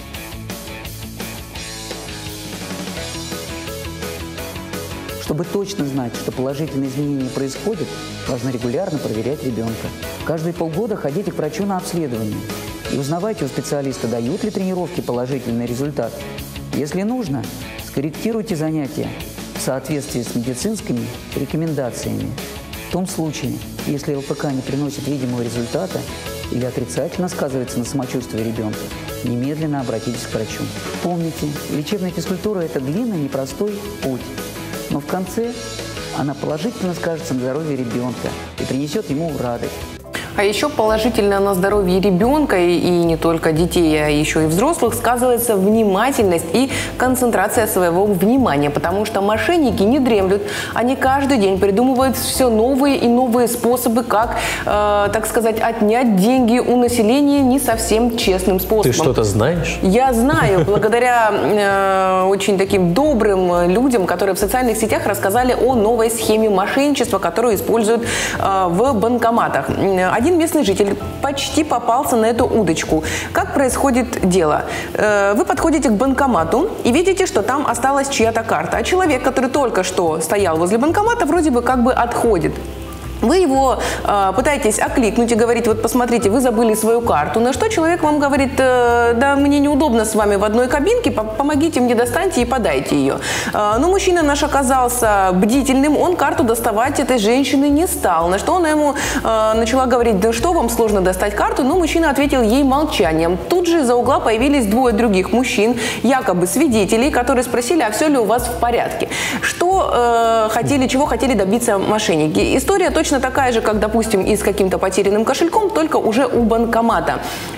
Чтобы точно знать, что положительные изменения происходят, важно регулярно проверять ребенка. Каждые полгода ходите к врачу на обследование и узнавайте у специалиста, дают ли тренировки положительный результат. Если нужно, скорректируйте занятия в соответствии с медицинскими рекомендациями. В том случае, если ЛФК не приносит видимого результата или отрицательно сказывается на самочувствии ребенка, немедленно обратитесь к врачу. Помните, лечебная физкультура – это длинный, непростой путь. Но в конце она положительно скажется на здоровье ребенка и принесет ему радость. А еще положительно на здоровье ребенка и, и не только детей, а еще и взрослых сказывается внимательность и концентрация своего внимания, потому что мошенники не дремлют, они каждый день придумывают все новые и новые способы, как, э, так сказать, отнять деньги у населения не совсем честным способом. Ты что-то знаешь? Я знаю, благодаря э, очень таким добрым людям, которые в социальных сетях рассказали о новой схеме мошенничества, которую используют э, в банкоматах. Один один местный житель почти попался на эту удочку. Как происходит дело? Вы подходите к банкомату и видите, что там осталась чья-то карта. А человек, который только что стоял возле банкомата, вроде бы как бы отходит. Вы его э, пытаетесь окликнуть и говорить: вот посмотрите, вы забыли свою карту. На что человек вам говорит: э, да, мне неудобно с вами в одной кабинке, помогите мне, достаньте и подайте ее. Э, но мужчина наш оказался бдительным, он карту доставать этой женщины не стал. На что она ему э, начала говорить: да что вам сложно достать карту? Но мужчина ответил ей молчанием. Тут же из-за угла появились двое других мужчин, якобы свидетелей, которые спросили: а все ли у вас в порядке? Что э, хотели, чего хотели добиться мошенники? История точно такая же, как, допустим, и с каким-то потерянным кошельком, только уже у банкомата.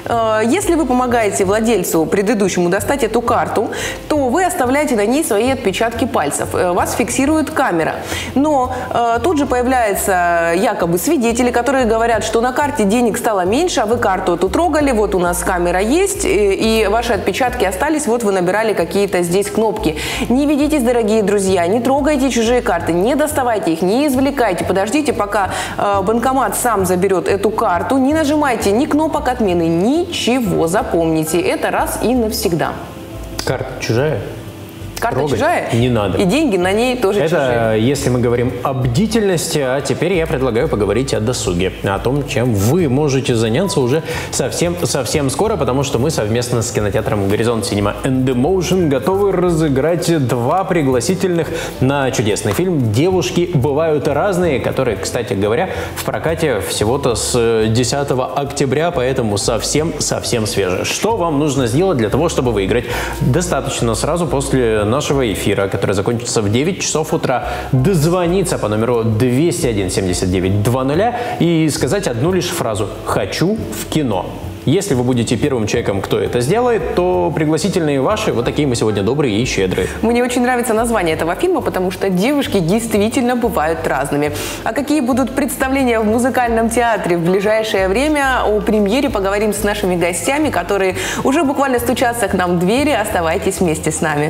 Если вы помогаете владельцу предыдущему достать эту карту, то вы оставляете на ней свои отпечатки пальцев. Вас фиксирует камера. Но тут же появляются якобы свидетели, которые говорят, что на карте денег стало меньше, а вы карту эту трогали, вот у нас камера есть, и ваши отпечатки остались, вот вы набирали какие-то здесь кнопки. Не ведитесь, дорогие друзья, не трогайте чужие карты, не доставайте их, не извлекайте, подождите, пока банкомат сам заберет эту карту, не нажимайте ни кнопок отмены, ничего, запомните, это раз и навсегда. Карта чужая? Карта Трогать чужая, не надо. И деньги на ней тоже это чужие. Это если мы говорим о бдительности, а теперь я предлагаю поговорить о досуге, о том, чем вы можете заняться уже совсем, совсем скоро, потому что мы совместно с кинотеатром «Горизонт Cinema and Emotion» готовы разыграть два пригласительных на чудесный фильм «Девушки бывают разные», который, кстати говоря, в прокате всего-то с десятого октября, поэтому совсем-совсем свежий. Что вам нужно сделать для того, чтобы выиграть? Достаточно сразу после нашего эфира, который закончится в девять часов утра, дозвониться по номеру двести один семьдесят девять двадцать и сказать одну лишь фразу: «Хочу в кино». Если вы будете первым человеком, кто это сделает, то пригласительные ваши, вот такие мы сегодня добрые и щедрые. Мне очень нравится название этого фильма, потому что девушки действительно бывают разными. А какие будут представления в музыкальном театре в ближайшее время? О премьере поговорим с нашими гостями, которые уже буквально стучатся к нам в двери. Оставайтесь вместе с нами.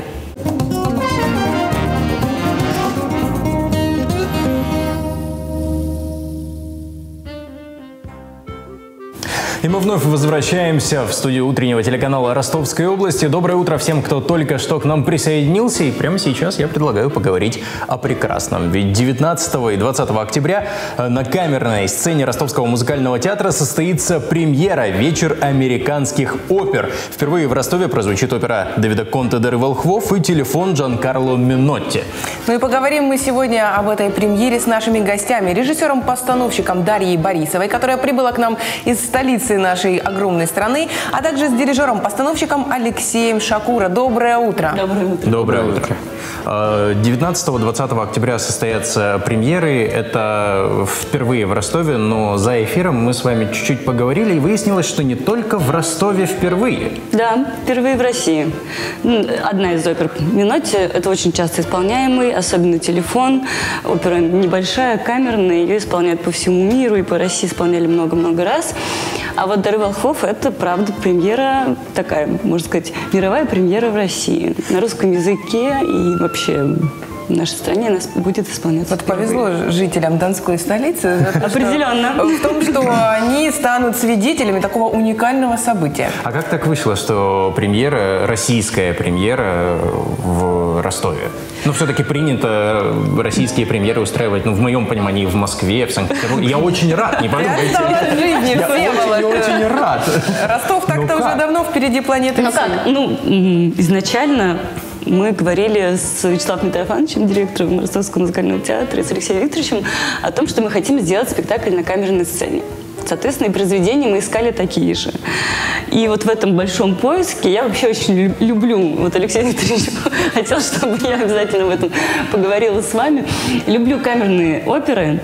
И мы вновь возвращаемся в студию утреннего телеканала Ростовской области. Доброе утро всем, кто только что к нам присоединился. И прямо сейчас я предлагаю поговорить о прекрасном. Ведь девятнадцатого и двадцатого октября на камерной сцене Ростовского музыкального театра состоится премьера «Вечер американских опер». Впервые в Ростове прозвучит опера Давида Конте «Дары волхвов» и «Телефон» Джанкарло Минотти. Ну и поговорим мы сегодня об этой премьере с нашими гостями. Режиссером-постановщиком Дарьей Борисовой, которая прибыла к нам из столицы нашей огромной страны, а также с дирижером-постановщиком Алексеем Шакура. Доброе утро. Доброе утро. Доброе утро. девятнадцатого-двадцатого октября состоятся премьеры. Это впервые в Ростове, но за эфиром мы с вами чуть-чуть поговорили, и выяснилось, что не только в Ростове впервые. Да, впервые в России. Одна из опер Минотти, это очень часто исполняемый, особенно «Телефон». Опера небольшая, камерная, ее исполняют по всему миру, и по России исполняли много-много раз. А вот «Дары волхвов» — это, правда, премьера такая, можно сказать, мировая премьера в России. На русском языке и вообще в нашей стране она будет исполняться. Вот повезло жителям Донской столицы. Определенно. В том, что они станут свидетелями такого уникального события. А как так вышло, что премьера, российская премьера в Ростове? Ну, все-таки принято российские премьеры устраивать, ну, в моем понимании, в Москве, в Санкт-Петербурге. Я очень рад, не подумайте. Я очень рад. Ростов так-то уже давно впереди планеты. Ну как? Ну, изначально мы говорили с Вячеславом Митрофановичем, директором Ростовского музыкального театра, и с Алексеем Викторовичем о том, что мы хотим сделать спектакль на камерной сцене. Соответственно, и произведения мы искали такие же. И вот в этом большом поиске я вообще очень люблю, вот Алексей Викторович хотел, чтобы я обязательно в этом поговорила с вами. Люблю камерные оперы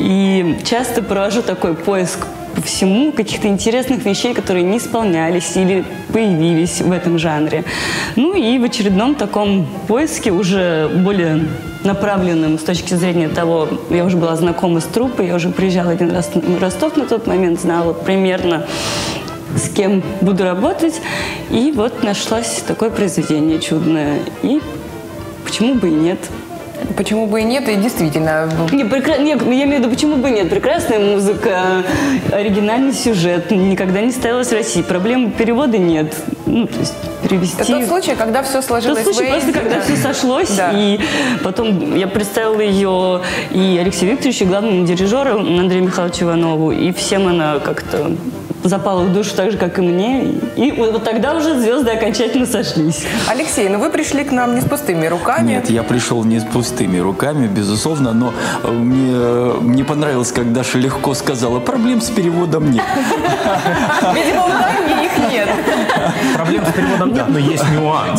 и часто провожу такой поиск по всему каких-то интересных вещей, которые не исполнялись или появились в этом жанре. Ну и в очередном таком поиске, уже более направленным с точки зрения того, я уже была знакома с труппой, я уже приезжала один раз в Ростов на тот момент, знала примерно, с кем буду работать. И вот нашлось такое произведение чудное. И почему бы и нет? Почему бы и нет? И действительно... Не, прекра... не, я имею в виду, почему бы и нет? Прекрасная музыка, оригинальный сюжет, никогда не ставилась в России. Проблем перевода нет. Ну, то есть перевести... Это тот случай, когда все сложилось. Тот случай, просто когда все сошлось, да. И потом я представила ее и Алексею Викторовичу, и главному дирижеру Андрею Михайловичу Иванову, и всем она как-то запала в душу так же, как и мне. И вот тогда уже звезды окончательно сошлись. Алексей, ну вы пришли к нам не с пустыми руками. Нет, я пришел не с пустыми руками, безусловно, но мне, мне понравилось, как Даша легко сказала, проблем с переводом нет. Видимо, у Дани их нет. Проблем с переводом нет, но есть нюанс.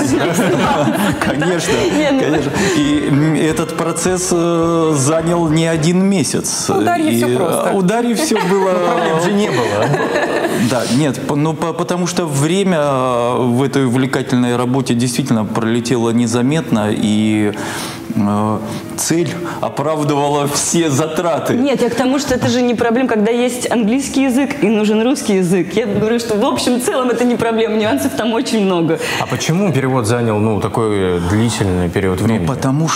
Конечно, конечно. И этот процесс занял не один месяц. У Дарьи все просто. У Дарьи все было... Проблем же не было. Да, нет, ну, потому что время в этой увлекательной работе действительно пролетело незаметно, и э, цель оправдывала все затраты. Нет, я к тому, что это же не проблема, когда есть английский язык и нужен русский язык. Я говорю, что в общем целом это не проблема, нюансов там очень много. А почему перевод занял, ну, такой длительный период времени? Ну, потому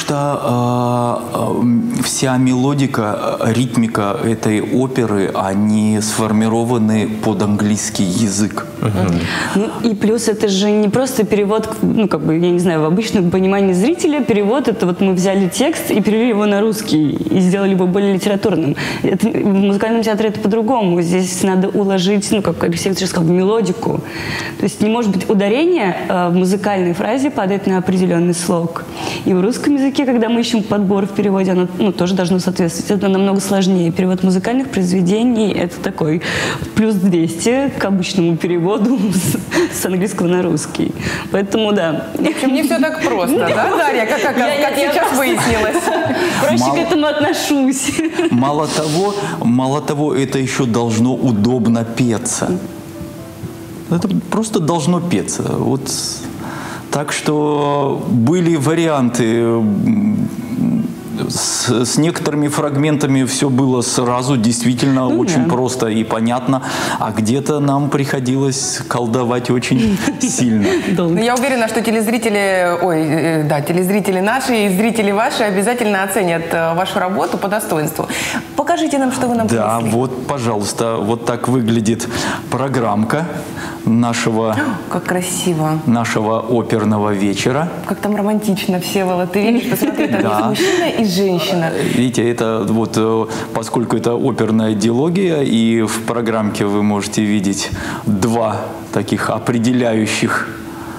что э, э, вся мелодика, ритмика этой оперы, они сформированы под английский язык. Uh-huh. Ну и плюс это же не просто перевод, ну как бы, я не знаю, в обычном понимании зрителя перевод это вот мы взяли текст и перевели его на русский и сделали его более литературным. Это, в музыкальном театре это по-другому. Здесь надо уложить, ну как Алексей Викторович сказал, в мелодику. То есть не может быть ударение э, в музыкальной фразе падает на определенный слог. И в русском языке, когда мы ищем подбор в переводе, оно ну, тоже должно соответствовать. Это намного сложнее. Перевод музыкальных произведений это такой плюс двести к обычному переводу с, с английского на русский. Поэтому да. В общем, не все так просто, да, Дарья, как, как, я, как я, сейчас я выяснилось. Проще мало, к этому отношусь. Мало того, мало того, это еще должно удобно петься. Это просто должно петься. Вот. Так что были варианты. С, с некоторыми фрагментами все было сразу действительно ну, очень да. просто и понятно, а где-то нам приходилось колдовать очень сильно. Я уверена, что телезрители, ой, да, телезрители наши и зрители ваши обязательно оценят вашу работу по достоинству. Покажите нам, что вы нам принесли. Да, вот, пожалуйста, вот так выглядит программка нашего, как красиво. нашего оперного вечера. Как там романтично, Всеволод, ты видишь, посмотри, там есть мужчина и женщина. Видите, это вот, поскольку это оперная диалогия, и в программке вы можете видеть два таких определяющих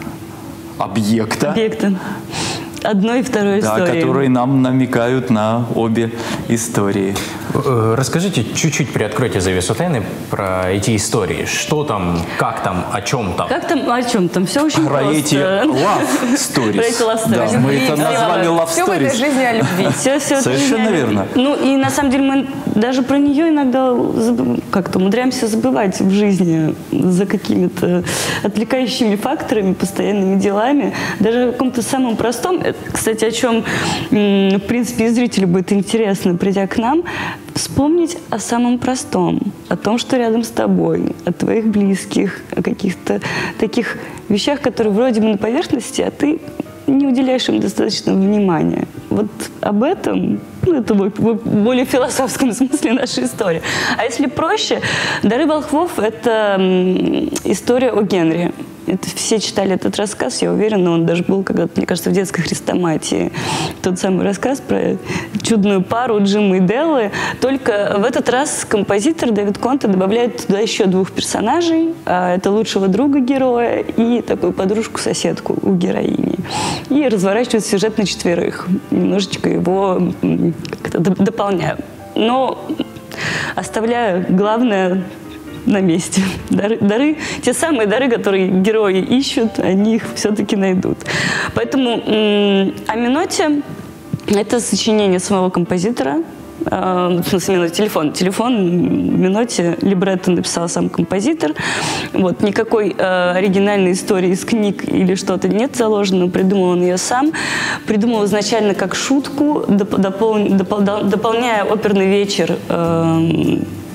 объекта. Объекта. Одной и второй да, истории. Которые нам намекают на обе истории. Расскажите, чуть-чуть приоткройте завесу тайны про эти истории. Что там, как там, о чем там? Как там, о чем там? Все очень про просто. Эти love stories. Про эти love stories. Да, мы это назвали love stories. Все в этой жизни о любви. Все, все Совершенно верно. Ну и на самом деле мы даже про нее иногда как-то умудряемся забывать в жизни за какими-то отвлекающими факторами, постоянными делами. Даже в каком-то самом простом, кстати, о чем, в принципе, и зрителю будет интересно, придя к нам, вспомнить о самом простом, о том, что рядом с тобой, о твоих близких, о каких-то таких вещах, которые вроде бы на поверхности, а ты не уделяешь им достаточно внимания. Вот об этом, ну, это в более философском смысле наша история. А если проще, «Дары волхвов» — это история о Генри. Это все читали этот рассказ, я уверена, он даже был когда-то, мне кажется, в детской хрестоматии. Тот самый рассказ про чудную пару Джима и Деллы. Только в этот раз композитор Дэвид Конте добавляет туда еще двух персонажей. Это лучшего друга героя и такую подружку-соседку у героини. И разворачивает сюжет на четверых. Немножечко его как-то дополняю. Но оставляю главное на месте. Дары, дары, те самые дары, которые герои ищут, они их все-таки найдут. Поэтому м- о миноте это сочинение самого композитора. Э, в смысле, миноте, телефон. Телефон, миноте, либретто написал сам композитор. Вот, никакой э, оригинальной истории из книг или что-то нет заложено. Придумал он ее сам. Придумал изначально как шутку, доп- допол- допол- дополняя оперный вечер э,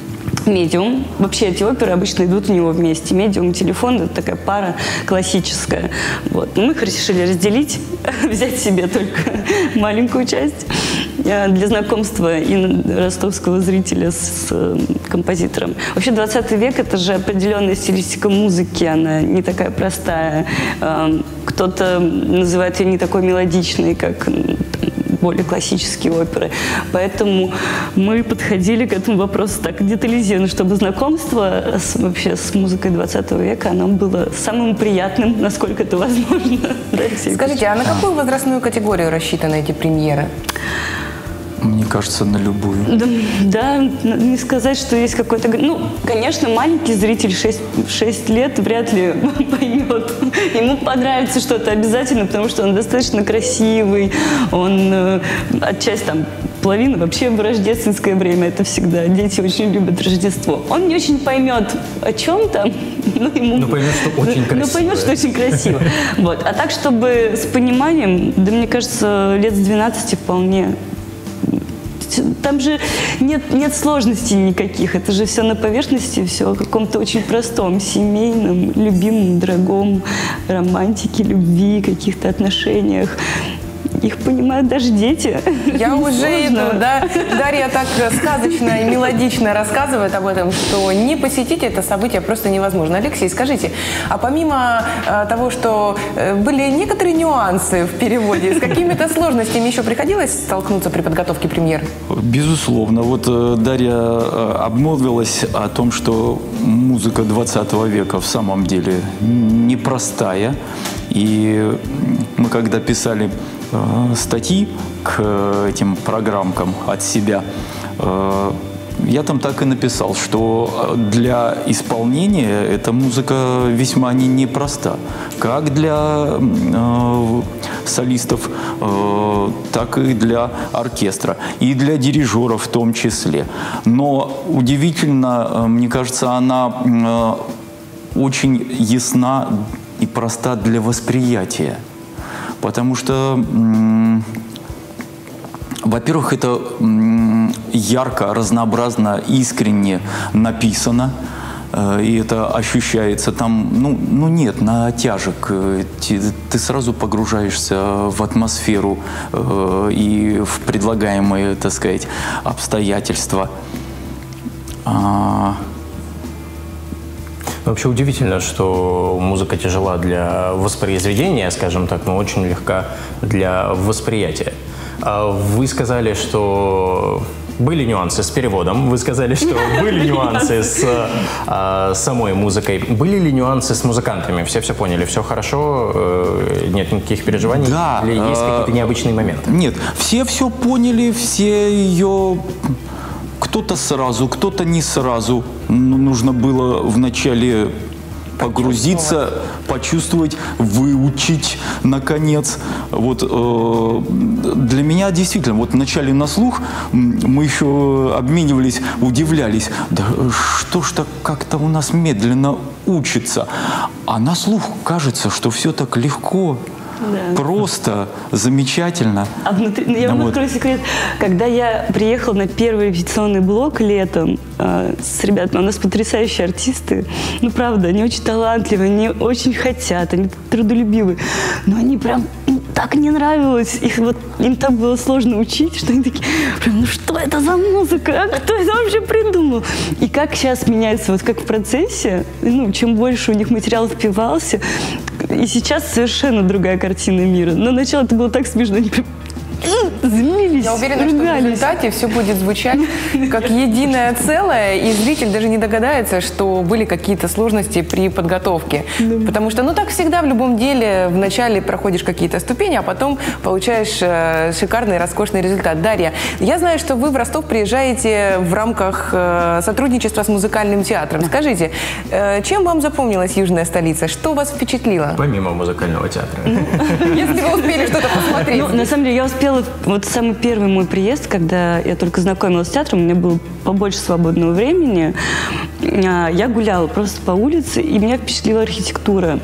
«Медиум». Вообще эти оперы обычно идут у него вместе. «Медиум» и «Телефон» — это такая пара классическая. Вот. Мы их решили разделить, взять себе только маленькую часть для знакомства и ростовского зрителя с композитором. Вообще двадцатый век — это же определенная стилистика музыки, она не такая простая. Кто-то называет ее не такой мелодичной, как более классические оперы. Поэтому мы подходили к этому вопросу так детализированно, чтобы знакомство с, вообще с музыкой двадцатого века, оно было самым приятным, насколько это возможно. Скажите, а на какую возрастную категорию рассчитаны эти премьеры? Мне кажется, на любую. Да, да, не сказать, что есть какой-то... Ну, конечно, маленький зритель в шесть лет вряд ли поймет. Ему понравится что-то обязательно, потому что он достаточно красивый, он э, отчасти там половина вообще в рождественское время, это всегда. Дети очень любят Рождество. Он не очень поймет о чем-то, но ему... Но поймет, что очень красиво. Но поймет, что очень красиво. Вот. А так, чтобы с пониманием, да, мне кажется, лет с двенадцати вполне... Там же нет, нет сложностей никаких. Это же все на поверхности, все о каком-то очень простом, семейном, любимом, дорогом, романтике, любви, каких-то отношениях. Их понимают даже дети. Я уже иду, да. Дарья так сказочно и мелодично рассказывает об этом, что не посетить это событие просто невозможно. Алексей, скажите, а помимо э, того, что э, были некоторые нюансы в переводе, с какими-то сложностями еще приходилось столкнуться при подготовке премьер? Безусловно. Вот э, Дарья э, обмолвилась о том, что музыка двадцатого века в самом деле непростая. И мы когда писали статьи к этим программкам от себя, я там так и написал, что для исполнения эта музыка весьма не непроста. Как для э, солистов, э, так и для оркестра. И для дирижеров в том числе. Но удивительно, мне кажется, она э, очень ясна и проста для восприятия. Потому что, во-первых, это ярко, разнообразно, искренне написано, и это ощущается там, ну, ну нет, натяжек. Ты, ты сразу погружаешься в атмосферу и в предлагаемые, так сказать, обстоятельства. Вообще удивительно, что музыка тяжела для воспроизведения, скажем так, но очень легка для восприятия. Вы сказали, что были нюансы с переводом, вы сказали, что были нюансы с а, самой музыкой. Были ли нюансы с музыкантами? Все все поняли, все хорошо, нет никаких переживаний? Да. Или есть какие-то необычные моменты? Нет, все все поняли, все ее... Кто-то сразу, кто-то не сразу. Нужно было вначале погрузиться, почувствовать, выучить, наконец. Вот э, для меня действительно, вот вначале на слух мы еще обменивались, удивлялись, да что ж так как-то у нас медленно учится. А на слух кажется, что все так легко. Да. Просто, замечательно. А внутри, ну, я вам вот. открою секрет. Когда я приехала на первый репетиционный блок летом э, с ребятами, у нас потрясающие артисты. Ну, правда, они очень талантливые, они очень хотят, они трудолюбивые. Но они прям им так не нравилось. Их вот, им так было сложно учить, что они такие, прям, ну что это за музыка? А кто это вообще придумал? И как сейчас меняется, вот как в процессе, ну, чем больше у них материал впивался, и сейчас совершенно другая картина мира. Но начало это было так смешно. Они прям змеились, Я уверена, ругались. Что в результате все будет звучать как единое целое, и зритель даже не догадается, что были какие-то сложности при подготовке. Да. Потому что, ну, так всегда в любом деле, вначале проходишь какие-то ступени, а потом получаешь э, шикарный, роскошный результат. Дарья, я знаю, что вы в Ростов приезжаете в рамках э, сотрудничества с музыкальным театром. Скажите, э, чем вам запомнилась южная столица? Что вас впечатлило? Помимо музыкального театра. Если вы успели что-то посмотреть. На самом деле, я успела. Вот самый первый мой приезд, когда я только знакомилась с театром, у меня было побольше свободного времени, я гуляла просто по улице, и меня впечатлила архитектура.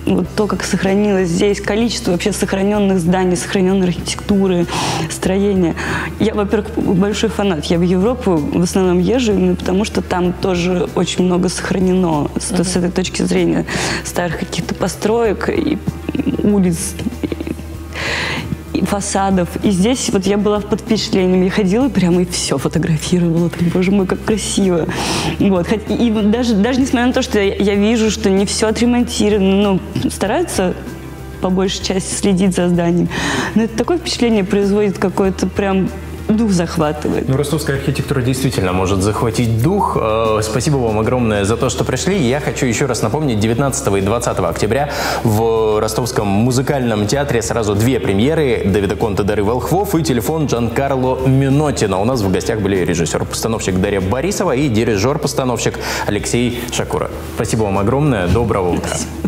вот то, как сохранилось здесь, количество вообще сохраненных зданий, сохраненной архитектуры, строения. Я, во-первых, большой фанат. Я в Европу в основном езжу, именно потому что там тоже очень много сохранено с, uh-huh. с этой точки зрения старых каких-то построек и улиц, и фасадов. И здесь вот я была под впечатлением. Я ходила прямо и все фотографировала. Там, боже мой, как красиво. Вот. И даже, даже несмотря на то, что я, я вижу, что не все отремонтировано, но стараются по большей части следить за зданием. Но это такое впечатление производит какое-то прям... дух захватывает. Ну, ростовская архитектура действительно может захватить дух. Спасибо вам огромное за то, что пришли. Я хочу еще раз напомнить, девятнадцатого и двадцатого октября в Ростовском музыкальном театре сразу две премьеры: Давида Конте, Дары Волхвов и телефон Джанкарло Минотино. У нас в гостях были режиссер-постановщик Дарья Борисова и дирижер-постановщик Алексей Шакура. Спасибо вам огромное. Доброго утра.